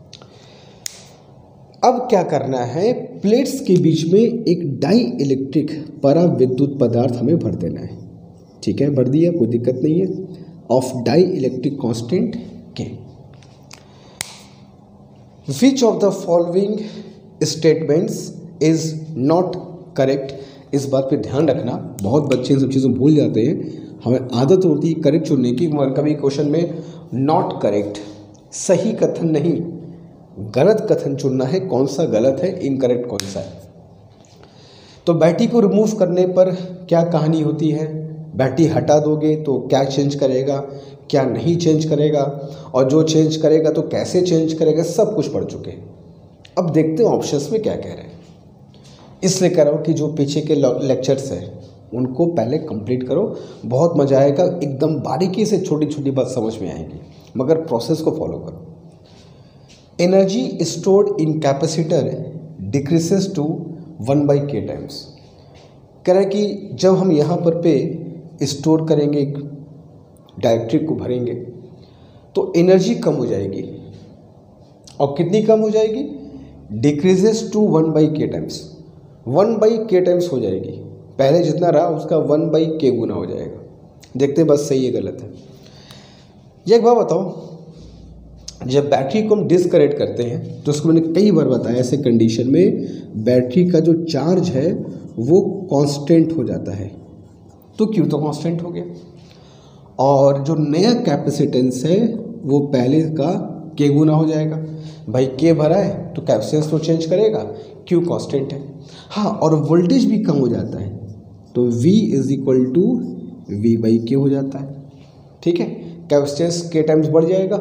अब क्या करना है, प्लेट्स के बीच में एक डाई इलेक्ट्रिक पराविद्युत पदार्थ हमें भर देना है। ठीक है, भर दिया, कोई दिक्कत नहीं है। Of dielectric constant K। Which of the following statements is not correct. इस बात पे ध्यान रखना, बहुत बच्चे इन सब चीज़ों भूल जाते हैं। हमें आदत होती है करेक्ट चुनने की, मगर कभी क्वेश्चन में नॉट करेक्ट, सही कथन नहीं, गलत कथन चुनना है। कौन सा गलत है, इनकरेक्ट कौन सा है। तो बैटरी को रिमूव करने पर क्या कहानी होती है, बैटरी हटा दोगे तो क्या चेंज करेगा, क्या नहीं चेंज करेगा, और जो चेंज करेगा तो कैसे चेंज करेगा, सब कुछ पढ़ चुके हैं। अब देखते हैं ऑप्शंस में क्या कह रहे हैं। इसलिए कह रहा हूँ कि जो पीछे के लेक्चर्स हैं उनको पहले कंप्लीट करो, बहुत मजा आएगा। एकदम बारीकी से छोटी छोटी बात समझ में आएगी, मगर प्रोसेस को फॉलो करो। Energy stored in capacitor decreases to 1/k times. कह रहा है कि जब हम यहाँ पर पे स्टोर करेंगे, डाइलेक्ट्रिक को भरेंगे, तो एनर्जी कम हो जाएगी। और कितनी कम हो जाएगी, decreases to 1/k times. 1/k times हो जाएगी, पहले जितना रहा उसका 1/k गुना हो जाएगा। देखते हैं बस सही है गलत है। ये एक बात बताओ, जब बैटरी को हम डिस्कनेक्ट करते हैं तो उसको मैंने कई बार बताया, ऐसे कंडीशन में बैटरी का जो चार्ज है वो कांस्टेंट हो जाता है। तो क्यों, तो कांस्टेंट हो गया, और जो नया कैपेसिटेंस है वो पहले का के गुना हो जाएगा। भाई के भरा है तो कैपेसिटेंस तो चेंज करेगा, क्यू कांस्टेंट है। हाँ, और वोल्टेज भी कम हो जाता है तो V is equal to V by K हो जाता है। ठीक है, कैपेसिटेंस के टाइम्स बढ़ जाएगा,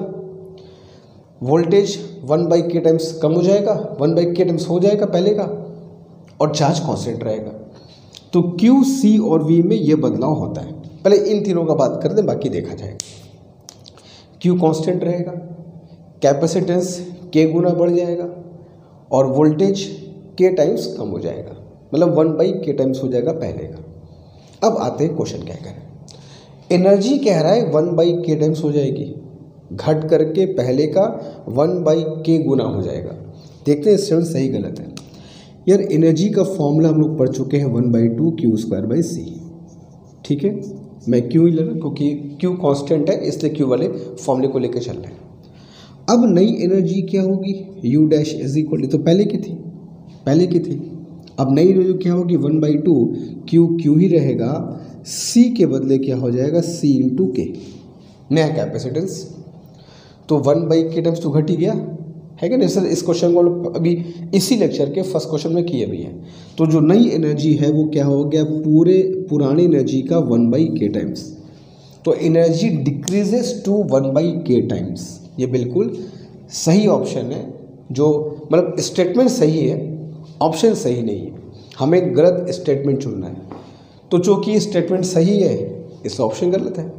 वोल्टेज 1/k टाइम्स कम हो जाएगा, 1/k टाइम्स हो जाएगा पहले का, और चार्ज कांस्टेंट रहेगा। तो Q, C और V में ये बदलाव होता है। पहले इन तीनों का बात कर दें, बाकी देखा जाएगा। Q कांस्टेंट रहेगा, कैपेसिटेंस K गुना बढ़ जाएगा, और वोल्टेज K टाइम्स कम हो जाएगा, मतलब 1/k टाइम्स हो जाएगा पहले का। अब आते हैं क्वेश्चन क्या कह रहे हैं। एनर्जी कह रहा है 1/k टाइम्स हो जाएगी, घट करके पहले का 1/k गुना हो जाएगा। देखते हैं स्टूडेंट सही गलत है। यार एनर्जी का फॉर्मूला हम लोग पढ़ चुके हैं 1/2 Q²/C। ठीक है, मैं Q ही ले रहा क्योंकि Q कांस्टेंट है, इसलिए Q वाले फॉर्मूले को लेकर चल रहे हैं। अब नई एनर्जी क्या होगी, U डैश इज इक्वल, तो पहले की थी। अब नई वैल्यू क्या होगी, 1/2 Q ही रहेगा, C के बदले क्या हो जाएगा, C × K, नया कैपेसिटेंस। तो 1/k टाइम्स तो घट ही गया है कि नहीं सर। इस क्वेश्चन को अभी इसी लेक्चर के फर्स्ट क्वेश्चन में किए भी हैं। तो जो नई एनर्जी है वो क्या हो गया, पुरानी एनर्जी का 1/k टाइम्स। तो energy decreases to 1/k times. ये बिल्कुल सही ऑप्शन है, जो मतलब स्टेटमेंट सही है, ऑप्शन सही नहीं है। हमें गलत स्टेटमेंट चुनना है, तो चूँकि स्टेटमेंट सही है इस ऑप्शन गलत है।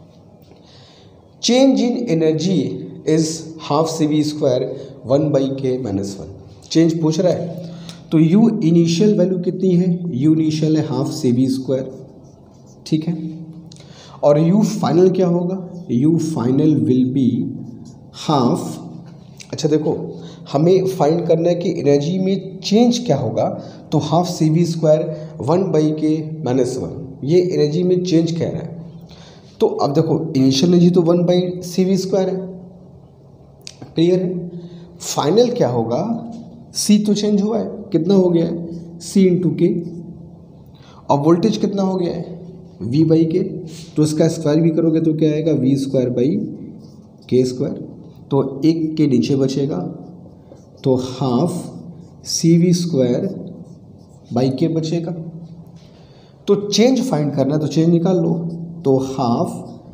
Change in energy is half CV² 1/k - 1। Change पूछ रहा है, तो U इनिशियल वैल्यू कितनी है, U इनिशियल है हाफ CV²। ठीक है, और U फाइनल क्या होगा, U final will be half. अच्छा देखो, हमें फाइंड करना है कि एनर्जी में चेंज क्या होगा, तो हाफ CV² 1/k - 1, ये एनर्जी में चेंज कह रहा है। तो अब देखो इनिशियल एनर्जी तो 1/CV² है, क्लियर है। फाइनल क्या होगा, C तो चेंज हुआ है, कितना हो गया है, C × K, और वोल्टेज कितना हो गया है, V/K। तो इसका स्क्वायर भी करोगे तो क्या आएगा, V²/K²। तो एक के नीचे बचेगा, तो हाफ CV²/K बचेगा। तो चेंज फाइंड करना है तो चेंज निकाल लो, तो half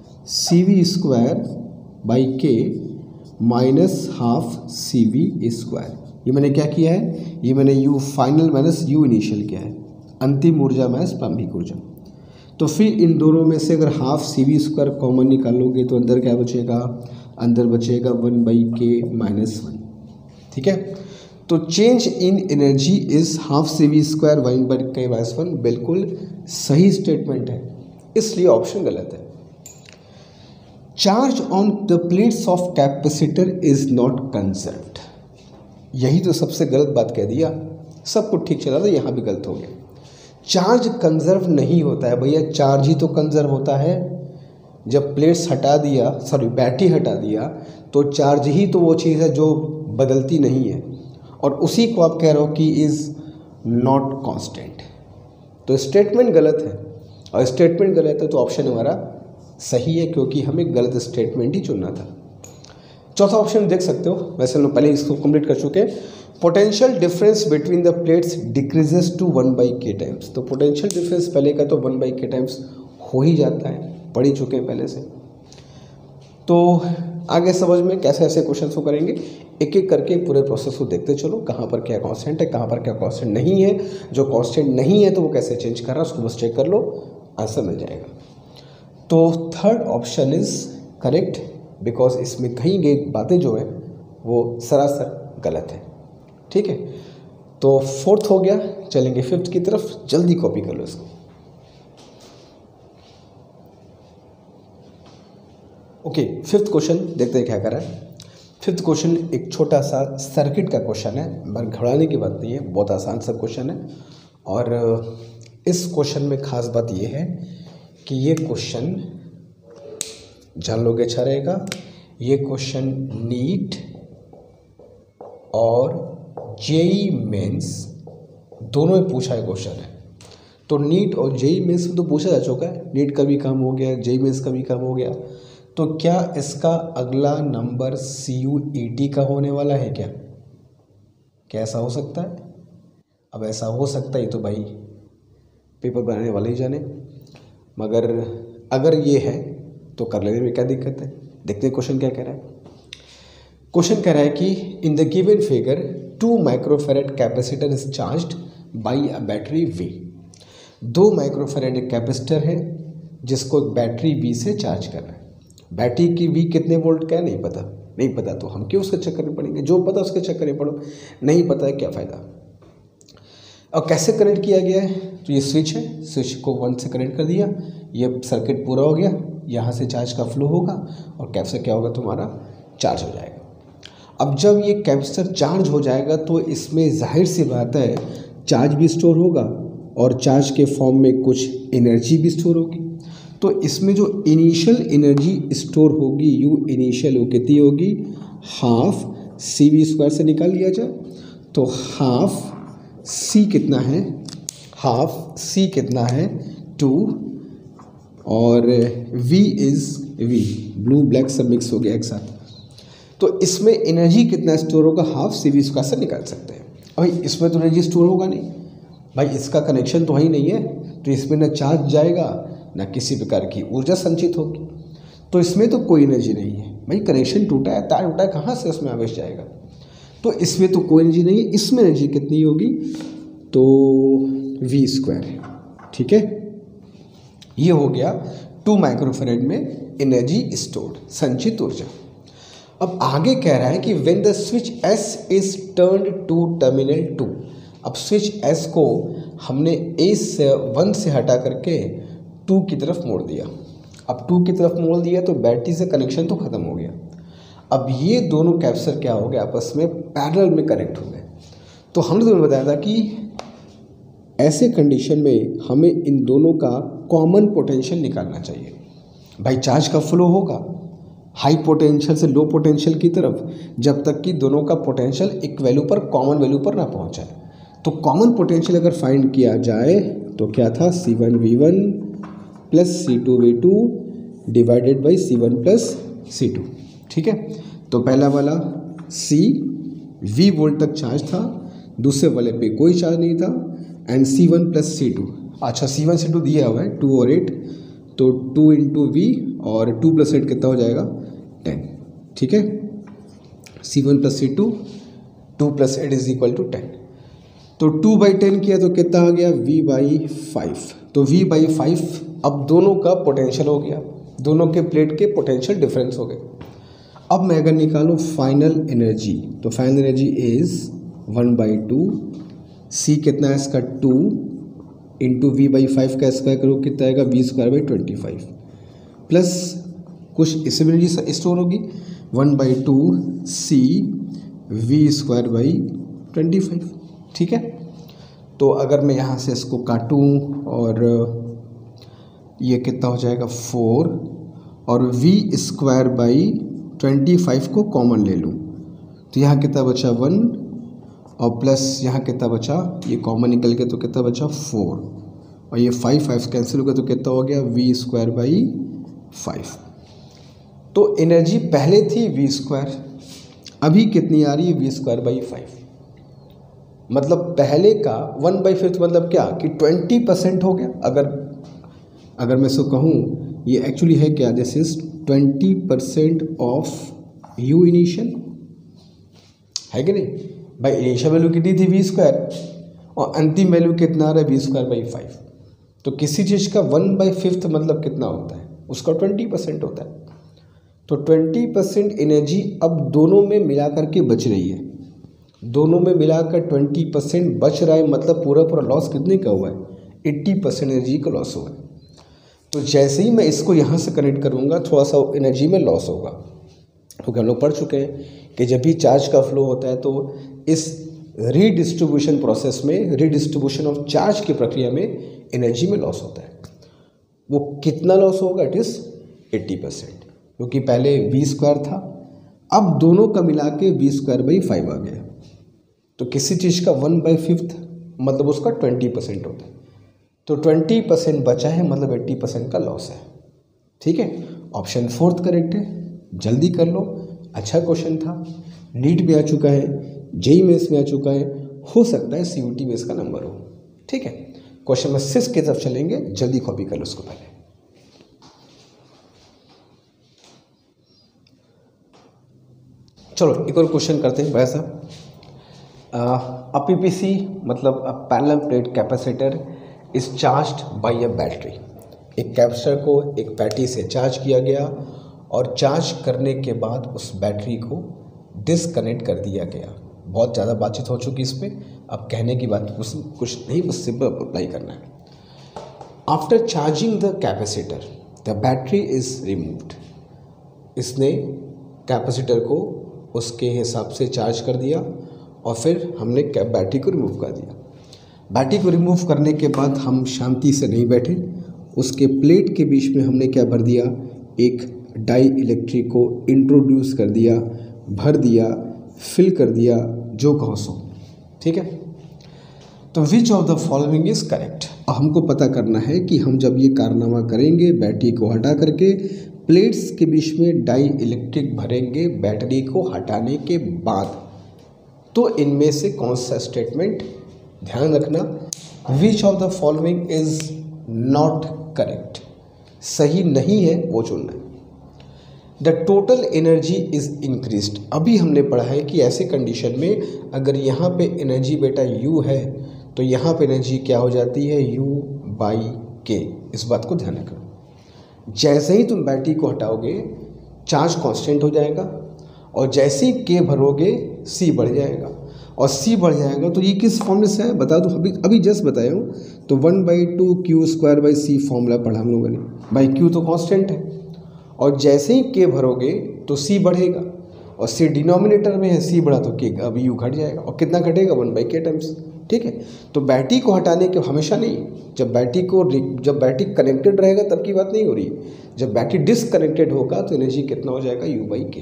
CV²/K minus half CV²। ये मैंने क्या किया है, ये मैंने U final minus U initial किया है, अंतिम ऊर्जा माइनस प्रारंभिक ऊर्जा। तो फिर इन दोनों में से अगर हाफ CV² कॉमन निकालोगे तो अंदर क्या बचेगा, अंदर बचेगा 1/k - 1। ठीक है, तो change in energy is half CV² 1/k - 1 बिल्कुल सही स्टेटमेंट है, इसलिए ऑप्शन गलत है। Charge on the plates of capacitor is not conserved, यही तो सबसे गलत बात कह दिया। सब कुछ ठीक चला था, यहाँ भी गलत हो गया। चार्ज कंजर्व नहीं होता है भैया, चार्ज ही तो कंजर्व होता है। जब प्लेट्स हटा दिया, सॉरी बैटरी हटा दिया, तो चार्ज ही तो वो चीज़ है जो बदलती नहीं है, और उसी को आप कह रहे हो कि इज़ नॉट कांस्टेंट। तो स्टेटमेंट गलत है, और स्टेटमेंट गलत है तो ऑप्शन हमारा सही है, क्योंकि हमें गलत स्टेटमेंट ही चुनना था। चौथा ऑप्शन देख सकते हो, वैसे हम लोग पहले इसको कंप्लीट कर चुके हैं। Potential difference between the plates decreases to 1/k times. तो पोटेंशियल डिफरेंस पहले का तो 1/k टाइम्स हो ही जाता है, पढ़ ही चुके हैं पहले से। तो आगे समझ में कैसे ऐसे क्वेश्चन को करेंगे, एक एक करके पूरे प्रोसेस को देखते चलो, कहाँ पर क्या कांस्टेंट है, कहाँ पर क्या कांस्टेंट नहीं है। जो कांस्टेंट नहीं है तो वो कैसे चेंज कर रहा है उसको बस चेक कर लो, आंसर मिल जाएगा। तो third option is correct, because इसमें कही गई बातें जो है वो सरासर गलत है। ठीक है, तो फोर्थ हो गया, चलेंगे फिफ्थ की तरफ, जल्दी कॉपी कर लो इसको। ओके, फिफ्थ क्वेश्चन देखते हैं क्या कर रहा है। फिफ्थ क्वेश्चन एक छोटा सा सर्किट का क्वेश्चन है, पर घबराने की बात नहीं है, बहुत आसान सा क्वेश्चन है। और इस क्वेश्चन में खास बात यह है कि ये क्वेश्चन जान लोगे अच्छा रहेगा। ये क्वेश्चन नीट और जेई मेंस दोनों में पूछा है क्वेश्चन है। तो नीट और जेई मेंस में तो पूछा जा चुका है, नीट का भी काम हो गया, जेई मेंस का भी काम हो गया। तो क्या इसका अगला नंबर CUET का होने वाला है क्या? क्या ऐसा हो सकता है? अब ऐसा हो सकता है तो भाई पेपर बनाने वाले ही जाने, मगर अगर ये है तो कर लेने में क्या दिक्कत है। देखते हैं क्वेश्चन क्या कह रहा है। क्वेश्चन कह रहा है कि in the given figure 2 microfarad capacitor is charged by a battery V। 2 microfarad एक कैपेसिटर है जिसको एक बैटरी V से चार्ज कर रहा है। बैटरी की V कितने वोल्ट का है नहीं पता तो हम क्यों उसके चक्कर में पड़ेंगे, जो पता उसके चक्कर में पड़ो, नहीं पता है क्या फ़ायदा। और कैसे कनेक्ट किया गया है, तो ये स्विच है, स्विच को 1 से कनेक्ट कर दिया, ये सर्किट पूरा हो गया, यहाँ से चार्ज का फ्लो होगा और कैपेसिटर क्या होगा तुम्हारा चार्ज हो जाएगा। अब जब ये कैपेसिटर चार्ज हो जाएगा तो इसमें जाहिर सी बात है चार्ज भी स्टोर होगा और चार्ज के फॉर्म में कुछ एनर्जी भी स्टोर होगी। तो इसमें जो इनिशियल एनर्जी स्टोर होगी यू इनिशियल, वो कितनी होगी, हाफ CV² से निकाल लिया जाए तो हाफ C कितना है, हाफ C कितना है 2 और V is V, blue black सब मिक्स हो गया एक साथ। तो इसमें एनर्जी कितना स्टोर होगा, हाफ CV² से निकाल सकते हैं। भाई इसमें तो एनर्जी स्टोर होगा नहीं, भाई इसका कनेक्शन तो ही नहीं है, तो इसमें ना चार्ज जाएगा ना किसी प्रकार की ऊर्जा संचित होगी, तो इसमें तो कोई एनर्जी नहीं है। भाई कनेक्शन टूटा है, तार टूटा है, कहाँ से उसमें आवेश जाएगा, तो इसमें तो कोई एनर्जी नहीं है। इसमें एनर्जी कितनी होगी, तो V², ठीक है। ये हो गया 2 माइक्रोफेरेड में एनर्जी स्टोर्ड, संचित ऊर्जा। अब आगे कह रहा है कि when the switch S is turned to terminal 2। अब स्विच S को हमने 1 से हटा करके 2 की तरफ मोड़ दिया। अब 2 की तरफ मोड़ दिया तो बैटरी से कनेक्शन तो ख़त्म हो गया। अब ये दोनों कैपेसिटर क्या हो गए, आपस में पैरेलल में कनेक्ट हो गए। तो हमने तुम्हें बताया था कि ऐसे कंडीशन में हमें इन दोनों का कॉमन पोटेंशियल निकालना चाहिए। भाई चार्ज का फ्लो होगा हाई पोटेंशियल से लो पोटेंशियल की तरफ, जब तक कि दोनों का पोटेंशियल एक वैल्यू पर, कॉमन वैल्यू पर ना पहुंच जाए। तो कॉमन पोटेंशियल अगर फाइंड किया जाए तो क्या था, C1V1 plus C2V2 divided by C1 plus C2, ठीक है। तो पहला वाला C V वोल्ट तक चार्ज था, दूसरे वाले पे कोई चार्ज नहीं था, एंड C1 प्लस C2, अच्छा C1 C2 दिया हुआ है 2 और 8, तो 2 इंटू V और 2 प्लस 8 कितना हो जाएगा 10, ठीक है। C1 plus C2, 2 plus 8 is equal to 10। तो 2/10 किया तो कितना आ गया, V/5। तो V/5 अब दोनों का पोटेंशियल हो गया, दोनों के प्लेट के पोटेंशियल डिफरेंस हो गए। अब मैं अगर निकालूँ फाइनल एनर्जी, तो फाइनल एनर्जी इज़ 1/2, C कितना है इसका 2 इंटू V/5 का स्क्वायर करो कितना आएगा, V²/25 प्लस कुछ इसमें एनर्जी स्टोर होगी 1/2 C V²/25, ठीक है। तो अगर मैं यहाँ से इसको काटूँ और ये कितना हो जाएगा 4 और V²/25 को कॉमन ले लूँ तो यहाँ कितना बचा 1 और प्लस यहाँ कितना बचा, ये कॉमन निकल के तो कितना बचा 4 और ये 5 कैंसिल हो गया तो कितना हो गया V²/5। तो एनर्जी पहले थी V², अभी कितनी आ रही है V²/5। मतलब पहले का 1/5 मतलब क्या कि 20% हो गया। अगर मैं इसको कहूँ ये एक्चुअली है क्या, this is 20% of U initial, है कि नहीं भाई। इनिशियल वैल्यू कितनी थी V² और अंतिम वैल्यू कितना आ रहा है V²/5। तो किसी चीज़ का 1/5 मतलब कितना होता है, उसका 20% होता है। तो 20% एनर्जी अब दोनों में मिला करके बच रही है, दोनों में मिलाकर 20% बच रहा है, मतलब पूरा लॉस कितने का हुआ है, 80% एनर्जी का लॉस हुआ है। तो जैसे ही मैं इसको यहाँ से कनेक्ट करूँगा थोड़ा सा एनर्जी में लॉस होगा, क्योंकि हम लोग पढ़ चुके हैं कि जब भी चार्ज का फ्लो होता है तो इस रीडिस्ट्रीब्यूशन प्रोसेस में, रीडिस्ट्रीब्यूशन ऑफ चार्ज की प्रक्रिया में एनर्जी में लॉस होता है। वो कितना लॉस होगा, इट इज़ 80%, क्योंकि पहले v² था, अब दोनों का मिला के v²/5 आ गया। तो किसी चीज़ का 1/5 मतलब उसका 20% होता है, तो 20% बचा है मतलब 80% का लॉस है। ठीक है, ऑप्शन 4 करेक्ट है। जल्दी कर लो, अच्छा क्वेश्चन था, नीट में आ चुका है, जेईई मेंस में आ चुका है, हो सकता है सीयूटी में इसका नंबर हो। ठीक है, क्वेश्चन नंबर 6 की तरफ चलेंगे, जल्दी कॉपी कर लो उसको पहले। चलो एक और क्वेश्चन करते हैं बड़ा सा। पीपीसी मतलब a parallel plate capacitor is charged by a battery. एक कैपेसिटर को एक बैटरी से चार्ज किया गया और चार्ज करने के बाद उस बैटरी को डिसकनेक्ट कर दिया गया। बहुत ज़्यादा बातचीत हो चुकी इस पर, अब कहने की बात कुछ नहीं, बस सिंपल अप्लाई करना है। After charging the capacitor the battery is removed. इसने कैपेसिटर को उसके हिसाब से चार्ज कर दिया और फिर हमने बैटरी को रिमूव कर दिया। बैटरी को रिमूव करने के बाद हम शांति से नहीं बैठे, उसके प्लेट के बीच में हमने क्या भर दिया, एक डाई इलेक्ट्रिक को इंट्रोड्यूस कर दिया, भर दिया, फिल कर दिया, जो कहो सो। ठीक है, तो which of the following is correct. हमको पता करना है कि हम जब ये कारनामा करेंगे, बैटरी को हटा करके प्लेट्स के बीच में डाई इलेक्ट्रिक भरेंगे बैटरी को हटाने के बाद, तो इनमें से कौन सा स्टेटमेंट, ध्यान रखना, which of the following is not correct, सही नहीं है वो चुनना है। The total energy is increased. अभी हमने पढ़ा है कि ऐसे कंडीशन में अगर यहाँ पे एनर्जी बेटा U है तो यहाँ पे एनर्जी क्या हो जाती है, U/K। इस बात को ध्यान रखना। जैसे ही तुम बैटरी को हटाओगे चार्ज कांस्टेंट हो जाएगा, और जैसे ही K भरोगे C बढ़ जाएगा, और C बढ़ जाएगा तो ये किस फॉर्मूले से है बता दो, अभी जस्ट बताया हूँ। तो 1/2 Q² फॉर्मूला पढ़ा हम लोगों ने, बाई Q तो कांस्टेंट है, और जैसे ही K भरोगे तो C बढ़ेगा, और C डिनोमिनेटर में है, C बढ़ा तो K अब U घट जाएगा, और कितना घटेगा, 1/K टाइम्स। ठीक है, तो बैटरी को हटाने के हमेशा नहीं, जब बैटरी कनेक्टेड रहेगा तब की बात नहीं हो रही, जब बैटरी डिसकनेक्टेड होगा तो एनर्जी कितना हो जाएगा, U/K।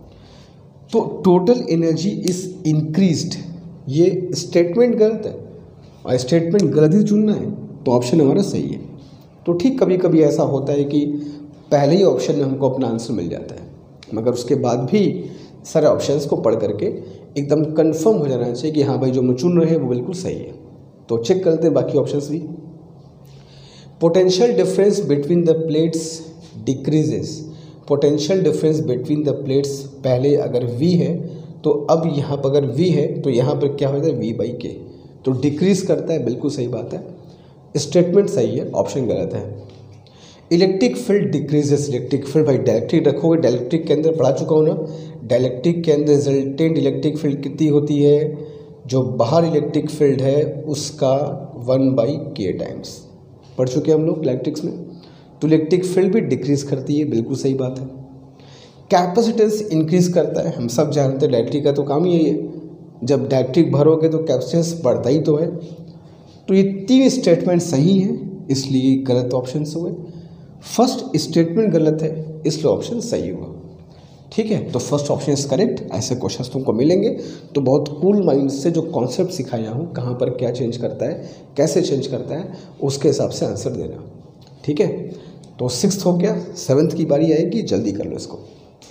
तो टोटल एनर्जी इज इंक्रीज्ड, ये स्टेटमेंट गलत है, और स्टेटमेंट गलत ही चुनना है, तो ऑप्शन हमारा सही है। तो ठीक कभी कभी ऐसा होता है कि पहले ही ऑप्शन में हमको अपना आंसर मिल जाता है, मगर उसके बाद भी सारे ऑप्शंस को पढ़ करके एकदम कंफर्म हो जाना चाहिए कि हाँ भाई जो हम चुन रहे हैं वो बिल्कुल सही है। तो चेक करते हैं बाकी ऑप्शंस भी। Potential difference between the plates decreases. Potential difference between the plates, पहले अगर V है तो अब यहाँ पर अगर V है तो यहाँ पर क्या हो जाता है, V/K, तो डिक्रीज करता है, बिल्कुल सही बात है, स्टेटमेंट सही है, ऑप्शन गलत है। Electric field decreases. Electric field भाई डायलेक्ट्रिक रखोगे, डायलेक्ट्रिक के अंदर पढ़ा चुका हूँ ना, डायलेक्ट्रिक के अंदर रिजल्टेंट इलेक्ट्रिक फील्ड कितनी होती है, जो बाहर इलेक्ट्रिक फील्ड है उसका 1/K टाइम्स, पढ़ चुके हैं हम लोग इलेक्ट्रिक्स में। तो इलेक्ट्रिक फील्ड भी डिक्रीज करती है, बिल्कुल सही बात है। कैपेसिटेंस इंक्रीज करता है, हम सब जानते हैं डायलेक्ट्रिक का तो काम ही यही है, जब डायलेक्ट्रिक भरोगे तो कैपेसिटेंस बढ़ता ही तो है। तो ये 3 स्टेटमेंट सही हैं, इसलिए गलत ऑप्शन हुए। फर्स्ट स्टेटमेंट गलत है, इसलिए ऑप्शन सही हुआ। ठीक है, तो फर्स्ट ऑप्शन इज करेक्ट। ऐसे क्वेश्चंस तुमको मिलेंगे तो बहुत कूल माइंड से जो कॉन्सेप्ट सिखाया हूँ, कहाँ पर क्या चेंज करता है, कैसे चेंज करता है, उसके हिसाब से आंसर देना। ठीक है, तो 6th हो गया, 7th की बारी आएगी, जल्दी कर लो इसको।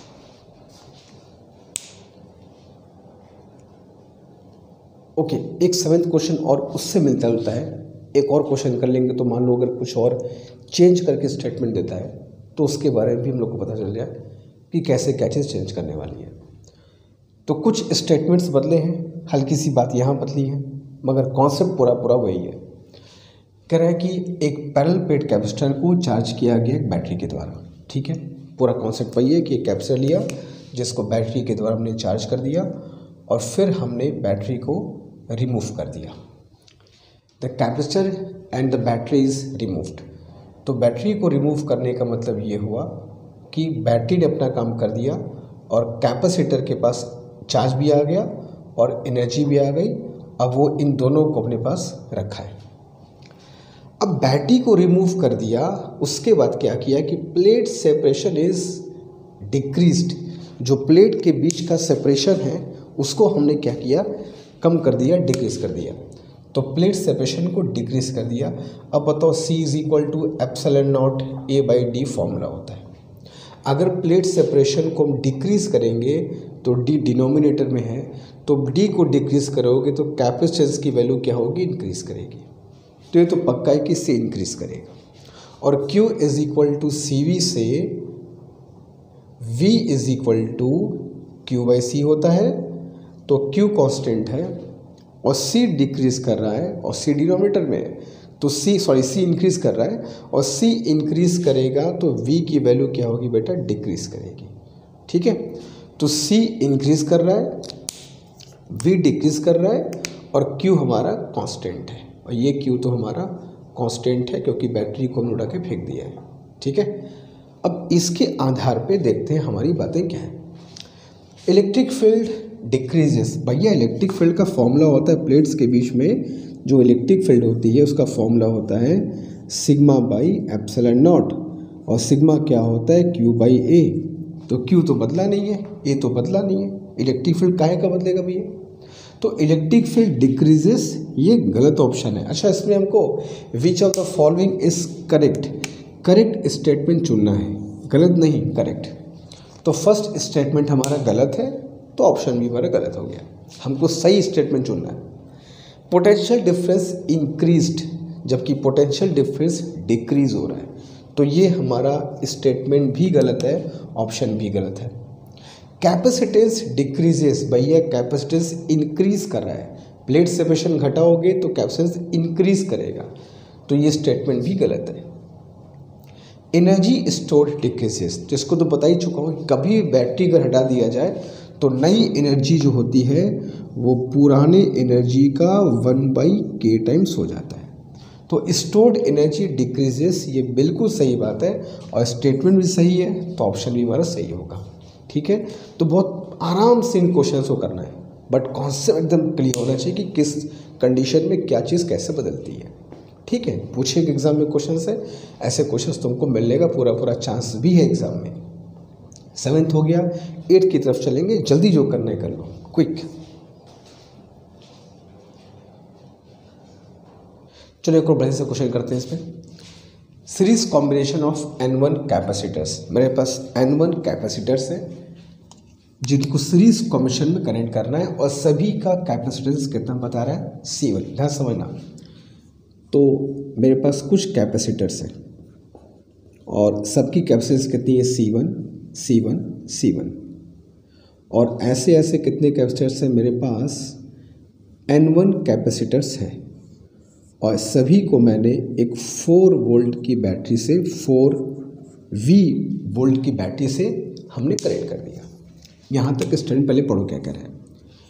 ओके, एक 7th क्वेश्चन और उससे मिलता जुलता है, एक और क्वेश्चन कर लेंगे तो मान लो अगर कुछ और चेंज करके स्टेटमेंट देता है तो उसके बारे में भी हम लोग को पता चल जाए कि कैसे क्या चीज़ चेंज करने वाली है। तो कुछ स्टेटमेंट्स बदले हैं, हल्की सी बात यहाँ बदली है, मगर कॉन्सेप्ट पूरा वही है। कह रहा है कि एक पैरेलल प्लेट कैपेसिटर को चार्ज किया गया एक बैटरी के द्वारा। ठीक है, पूरा कॉन्सेप्ट वही है कि एक कैपेसिटर लिया जिसको बैटरी के द्वारा हमने चार्ज कर दिया और फिर हमने बैटरी को रिमूव कर दिया। The capacitor and the battery is removed. तो बैटरी को रिमूव करने का मतलब ये हुआ कि बैटरी ने अपना काम कर दिया और कैपेसिटर के पास चार्ज भी आ गया और एनर्जी भी आ गई। अब वो इन दोनों को अपने पास रखा है। अब बैटरी को रिमूव कर दिया, उसके बाद क्या किया कि प्लेट सेपरेशन इज डिक्रीज्ड, जो प्लेट के बीच का सेपरेशन है उसको हमने क्या किया, कम कर दिया, डिक्रीज कर दिया। तो प्लेट सेपरेशन को डिक्रीज कर दिया। अब बताओ C is equal to epsilon naught A/D formula होता है। अगर प्लेट सेपरेशन को हम डिक्रीज करेंगे तो D डिनोमिनेटर में है, तो D को डिक्रीज करोगे तो कैपेसिटेंस की वैल्यू क्या होगी, इंक्रीज करेगी। तो ये तो पक्का है कि C इंक्रीज करेगा। और Q is equal to CV से V is equal to Q/C होता है। तो Q कांस्टेंट है और C डिक्रीज कर रहा है और C डिनोमिनेटर में है, तो C इंक्रीज कर रहा है और C इंक्रीज करेगा तो V की वैल्यू क्या होगी बेटा, डिक्रीज करेगी। ठीक है, तो C इंक्रीज कर रहा है, V डिक्रीज कर रहा है और Q हमारा कांस्टेंट है। और ये Q तो हमारा कांस्टेंट है क्योंकि बैटरी को हमने उड़ा के फेंक दिया है। ठीक है, अब इसके आधार पे देखते हैं हमारी बातें क्या है। इलेक्ट्रिक फील्ड डिक्रीजेस, भैया इलेक्ट्रिक फील्ड का फॉर्मूला होता है, प्लेट्स के बीच में जो इलेक्ट्रिक फील्ड होती है उसका फॉर्मूला होता है σ/ε0 और सिग्मा क्या होता है, Q/A। तो Q तो बदला नहीं है, A तो बदला नहीं है, इलेक्ट्रिक फील्ड काहे का बदलेगा भैया। तो इलेक्ट्रिक फील्ड डिक्रीजेस, ये गलत ऑप्शन है। अच्छा, इसमें हमको which of the following is correct statement चुनना है, गलत नहीं, करेक्ट। तो फर्स्ट स्टेटमेंट हमारा गलत है तो ऑप्शन भी हमारा गलत हो गया, हमको सही स्टेटमेंट चुनना है। पोटेंशियल डिफरेंस इंक्रीज्ड जबकि पोटेंशियल डिफरेंस डिक्रीज हो रहा है, तो ये हमारा स्टेटमेंट भी गलत है, ऑप्शन भी गलत है। कैपेसिटेंस डिक्रीजेस, भैया कैपेसिटेंस इंक्रीज कर रहा है, प्लेट सेपरेशन घटाओगे तो कैपेसिटेंस इंक्रीज करेगा, तो ये स्टेटमेंट भी गलत है। एनर्जी स्टोर डिक्रीजेस, जिसको तो बता ही चुका हूँ, कभी बैटरी अगर हटा दिया जाए तो नई एनर्जी जो होती है वो पुराने एनर्जी का 1/k टाइम्स हो जाता है। तो स्टोर्ड एनर्जी डिक्रीजेस, ये बिल्कुल सही बात है और स्टेटमेंट भी सही है, तो ऑप्शन भी हमारा सही होगा। ठीक है, तो बहुत आराम से इन क्वेश्चन को करना है, बट कॉन्सेप्ट एकदम क्लियर होना चाहिए कि किस कंडीशन में क्या चीज़ कैसे बदलती है। ठीक है, पूछेगा एग्जाम में क्वेश्चन है, ऐसे क्वेश्चन तुमको मिलने का पूरा चांस भी है एग्जाम में। 7th हो गया, 8th की तरफ चलेंगे, जल्दी जो करना है कर लो, क्विक। चलो एक और बड़े से क्वेश्चन करते हैं इसमें। Series combination of N1 capacitors, मेरे पास N1 कैपेसिटर्स हैं जिनको सीरीज कॉम्बिनेशन में कनेक्ट करना है और सभी का कैपेसिटेंस कितना बता रहा है, C1। ध्यान समझना, तो मेरे पास कुछ कैपेसिटर्स हैं और सबकी कैपेसिटेंस कितनी है, C1 और ऐसे ऐसे कितने कैपेसिटर्स हैं मेरे पास, N1 कैपेसिटर्स हैं और सभी को मैंने एक 4 वोल्ट की बैटरी से 4V वोल्ट की बैटरी से हमने कनेक्ट कर दिया। यहाँ तक स्टूडेंट पहले पढ़ो क्या कह रहे हैं।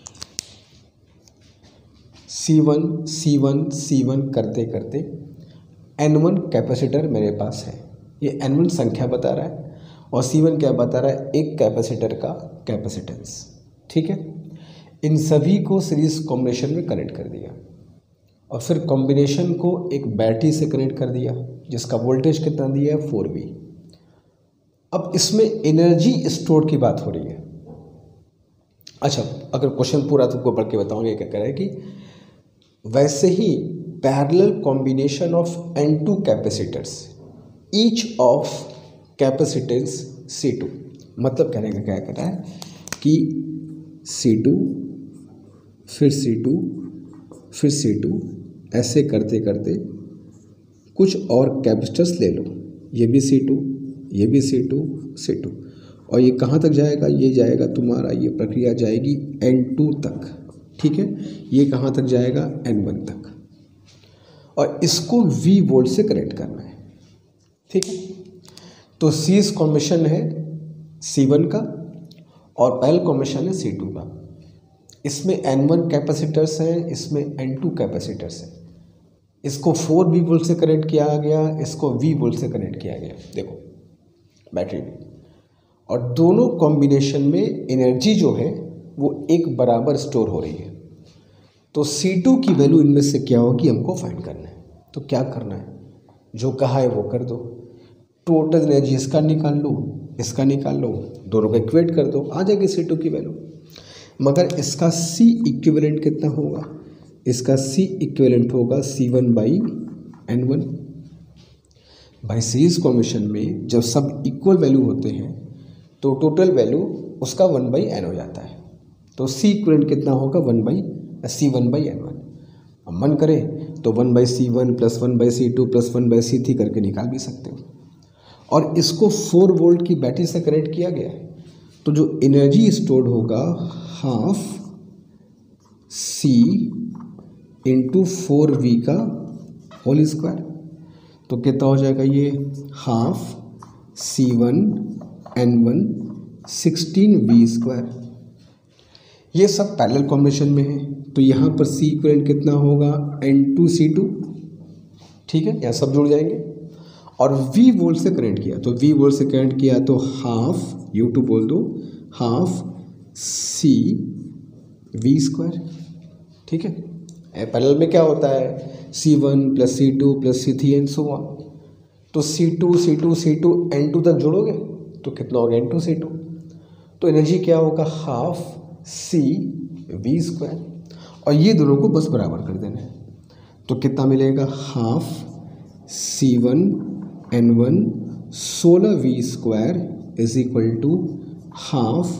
C1 करते करते N1 कैपेसिटर मेरे पास है, ये N1 संख्या बता रहा है और C1 क्या बता रहा है, एक कैपेसिटर का कैपेसिटेंस। ठीक है, इन सभी को सीरीज कॉम्बिनेशन में कनेक्ट कर दिया और फिर कॉम्बिनेशन को एक बैटरी से कनेक्ट कर दिया जिसका वोल्टेज कितना दिया है, 4V। अब इसमें एनर्जी स्टोर की बात हो रही है। अच्छा, अगर क्वेश्चन पूरा तुमको पढ़ के बताऊंगा, क्या कह रहा है कि वैसे ही parallel combination of N2 capacitors each of capacitance C2, मतलब कहने का क्या कहता है कि C2 फिर C2 फिर C2, ऐसे करते करते कुछ और कैपेसिटर्स ले लो, ये भी C2, ये भी C2 और ये कहाँ तक जाएगा, ये जाएगा तुम्हारा, ये प्रक्रिया जाएगी N2 तक। ठीक है, ये कहाँ तक जाएगा, N1 तक, और इसको V वोल्ट से कनेक्ट करना है। ठीक है, तो सीरीज कॉम्बिनेशन है C1 का और पैरेलल कॉम्बिनेशन है C2 का। इसमें N1 कैपेसिटर्स हैं, इसमें N2 कैपेसिटर्स हैं। इसको 4V वोल्ट से कनेक्ट किया गया, इसको V वोल्ट से कनेक्ट किया गया। देखो बैटरी में, और दोनों कॉम्बिनेशन में एनर्जी जो है वो एक बराबर स्टोर हो रही है। तो C2 की वैल्यू इनमें से क्या होगी, हमको फाइंड करना है। तो क्या करना है, जो कहा है वो कर दो। टोटल एनर्जी इसका निकाल लो, इसका निकाल लो, दोनों को इक्वेट कर दो, आ जाएगी C2 की वैल्यू। मगर इसका C इक्विवेलेंट कितना होगा? इसका C इक्विवेलेंट होगा C1/N1। भाई सीरीज कॉम्बिनेशन में जब सब इक्वल वैल्यू होते हैं तो टोटल वैल्यू उसका 1/n हो जाता है। तो C इक्विवेलेंट कितना होगा? C1/N1। अब मन करे तो 1/C1 + 1/C2 + 1/C3 करके निकाल भी सकते हो। और इसको 4 वोल्ट की बैटरी से कनेक्ट किया गया है, तो जो एनर्जी स्टोर्ड होगा ½ C × 4V का होल स्क्वायर। तो कितना हो जाएगा ये? ½ C1N1 16V²। ये सब पैरेलल कॉम्बिनेशन में है, तो यहाँ पर C इक्विवेलेंट कितना होगा? N2C2। ठीक है, यहाँ सब जुड़ जाएंगे। और V वोल्ट से कनेक्ट किया, तो V वोल्ट से कनेक्ट किया तो ½ U2 बोल दो, ½ CV²। ठीक है, पैरेलल में क्या होता है? C1 + C2 + C3 and so on. तो C2 N2 तक जोड़ोगे तो कितना होगा? N2C2। तो एनर्जी क्या होगा? ½ CV²। और ये दोनों को बस बराबर कर देना है, तो कितना मिलेगा? ½ C1N1 16V² = ½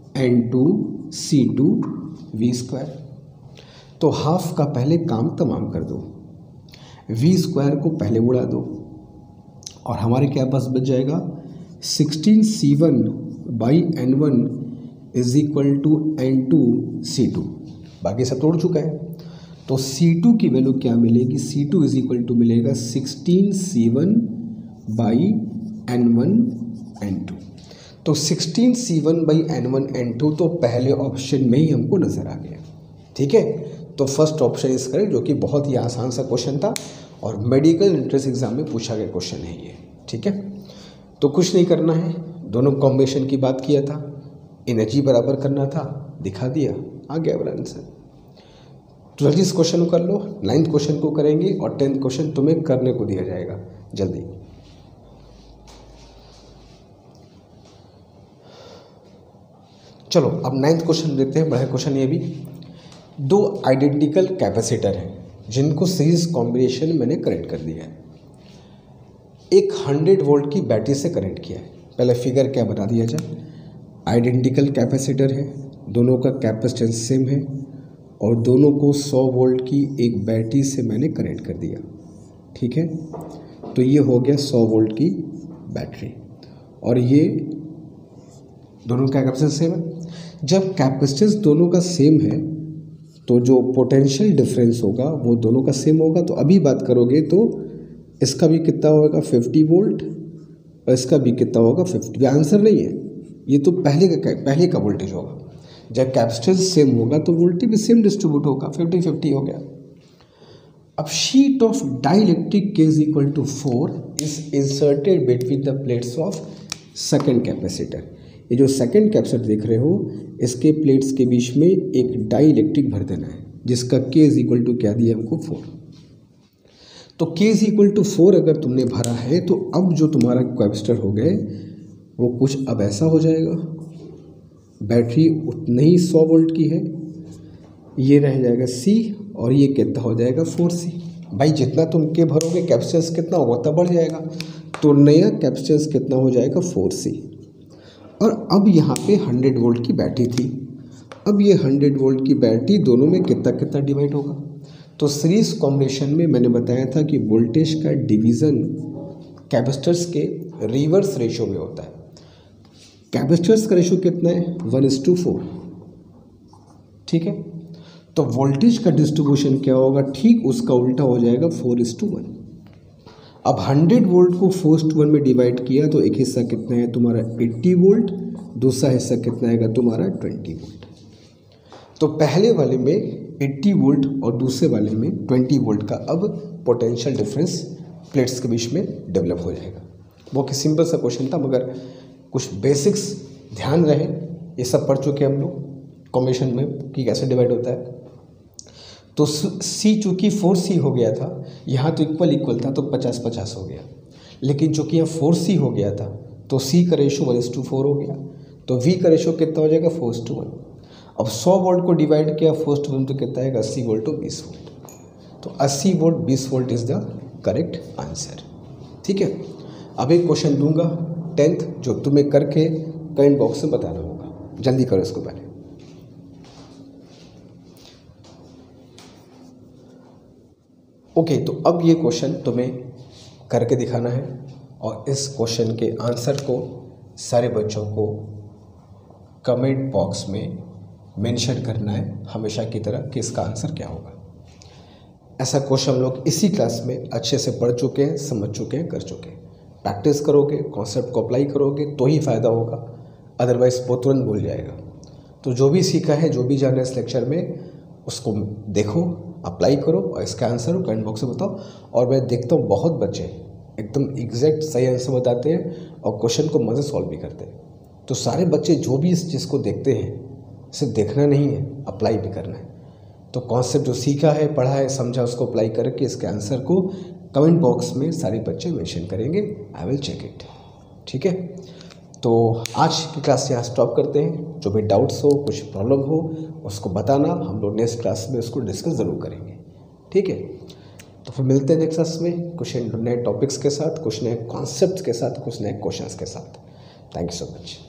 N2C2V²। तो ½ का पहले काम तमाम कर दो, V² को पहले उड़ा दो, और हमारे क्या पास बच जाएगा? 16C1/N1 = N2C2। बाकी सब तोड़ चुका है, तो C2 की वैल्यू क्या मिलेगी? C2 = मिलेगा 16C1/N1 N2। तो 16C1/N1 N2 तो पहले ऑप्शन में ही हमको नज़र आ गया। ठीक है, तो फर्स्ट ऑप्शन इस करें, जो कि बहुत ही आसान सा क्वेश्चन था और मेडिकल एंट्रेंस एग्जाम में पूछा गया क्वेश्चन है ये। ठीक है, तो कुछ नहीं करना है, दोनों कॉम्बिनेशन की बात किया था, एनर्जी बराबर करना था, दिखा दिया, आ गया बड़ा आंसर। तो जल्दी इस क्वेश्चन को कर लो, 9th क्वेश्चन को करेंगे और 10th क्वेश्चन तुम्हें करने को दिया जाएगा जल्दी। चलो अब 9th क्वेश्चन देखते हैं, बड़ा क्वेश्चन ये भी। 2 आइडेंटिकल कैपेसिटर हैं जिनको सीरीज कॉम्बिनेशन मैंने कनेक्ट कर दिया है। एक 100 वोल्ट की बैटरी से कनेक्ट किया है। पहले फिगर क्या बता दिया जाए। आइडेंटिकल कैपेसिटर है, दोनों का कैपेसिटेंस सेम है और दोनों को 100 वोल्ट की एक बैटरी से मैंने कनेक्ट कर दिया। ठीक है, तो ये हो गया 100 वोल्ट की बैटरी और ये दोनों का कैपेसिटेंस सेम है। जब कैपेसिटेंस दोनों का सेम है तो जो पोटेंशियल डिफरेंस होगा वो दोनों का सेम होगा। तो अभी बात करोगे तो इसका भी कितना होगा 50 वोल्ट और इसका भी कितना होगा 50। आंसर नहीं है ये, तो पहले का वोल्टेज होगा। जब कैपेसिटेंस सेम होगा तो वोल्टेज भी सेम डिस्ट्रीब्यूट होगा, 50-50 हो गया। अब sheet of dielectric K equal to 4 is inserted between the plates of second capacitor. ये जो सेकेंड कैपेसिटर देख रहे हो इसके प्लेट्स के बीच में एक डाइलेक्ट्रिक भर देना है जिसका केज इक्वल टू क्या दिया हमको 4। तो केज इक्वल टू 4 अगर तुमने भरा है तो अब जो तुम्हारा कैपेसिटर हो गए वो कुछ अब ऐसा हो जाएगा। बैटरी उतनी ही 100 वोल्ट की है, ये रह जाएगा C और ये कितना हो जाएगा 4C। भाई जितना तुम के भरोगे कैपेसिटेंस कितना होगा उतना बढ़ जाएगा, तो नया कैपेसिटेंस कितना हो जाएगा 4C। और अब यहाँ पे 100 वोल्ट की बैटरी थी, अब ये 100 वोल्ट की बैटरी दोनों में कितना कितना डिवाइड होगा। तो सीरीज कॉम्बिनेशन में मैंने बताया था कि वोल्टेज का डिवीज़न कैपेसिटर्स के रिवर्स रेशियो में होता है। कैपेसिटर्स का रेशियो कितना है 1:4। ठीक है, तो वोल्टेज का डिस्ट्रीब्यूशन क्या होगा, ठीक उसका उल्टा हो जाएगा 4:1। अब 100 वोल्ट को 4:1 में डिवाइड किया तो एक हिस्सा कितना है तुम्हारा 80 वोल्ट, दूसरा हिस्सा कितना आएगा तुम्हारा 20 वोल्ट। तो पहले वाले में 80 वोल्ट और दूसरे वाले में 20 वोल्ट का अब पोटेंशियल डिफरेंस प्लेट्स के बीच में डेवलप हो जाएगा। बहुत ही सिंपल सा क्वेश्चन था मगर कुछ बेसिक्स ध्यान रहे, ये सब पढ़ चुके हम लोग कॉम्बिनेशन में कि कैसे डिवाइड होता है। तो सी चूँकि 4C हो गया था, यहाँ तो इक्वल था तो 50-50 हो गया, लेकिन चूँकि यहाँ 4C हो गया था तो C का रेशो 1:4 हो गया, तो V का रेशो कितना हो जाएगा 4:1। अब 100 वोल्ट को डिवाइड किया 4:1 तो कितना आएगा 80 वोल्ट तो 20 वोल्ट, तो 80 volt 20 volt is the correct answer. ठीक है, अब एक क्वेश्चन दूंगा 10th जो तुम्हें करके कमेंट बॉक्स में बताना होगा, जल्दी करो इसको पहले। ओके, तो अब ये क्वेश्चन तुम्हें करके दिखाना है और इस क्वेश्चन के आंसर को सारे बच्चों को कमेंट बॉक्स में मेंशन करना है हमेशा की तरह कि इसका आंसर क्या होगा। ऐसा क्वेश्चन हम लोग इसी क्लास में अच्छे से पढ़ चुके हैं, समझ चुके हैं, कर चुके हैं। प्रैक्टिस करोगे, कॉन्सेप्ट को अप्लाई करोगे तो ही फ़ायदा होगा, अदरवाइज़ वो तुरंत भूल जाएगा। तो जो भी सीखा है, जो भी जाना है इस लेक्चर में, उसको देखो, अप्लाई करो और इसका आंसर को कमेंट बॉक्स में बताओ। और मैं देखता हूँ बहुत बच्चे एकदम एग्जैक्ट सही आंसर बताते हैं और क्वेश्चन को मज़े सॉल्व भी करते हैं। तो सारे बच्चे जो भी इस चीज़ को देखते हैं, सिर्फ देखना नहीं है, अप्लाई भी करना है। तो कॉन्सेप्ट जो सीखा है, पढ़ा है, समझा, उसको अप्लाई करके इसके आंसर को कमेंट बॉक्स में सारे बच्चे मेंशन करेंगे। I will check it. ठीक है, तो आज की क्लास यहाँ स्टॉप करते हैं। जो भी डाउट्स हो, कुछ प्रॉब्लम हो, उसको बताना, हम लोग नेक्स्ट क्लास में उसको डिस्कस ज़रूर करेंगे। ठीक है, तो फिर मिलते हैं नेक्स्ट क्लास में कुछ नए टॉपिक्स के साथ, कुछ नए कॉन्सेप्ट्स के साथ, कुछ नए क्वेश्चंस के साथ। Thank you so much.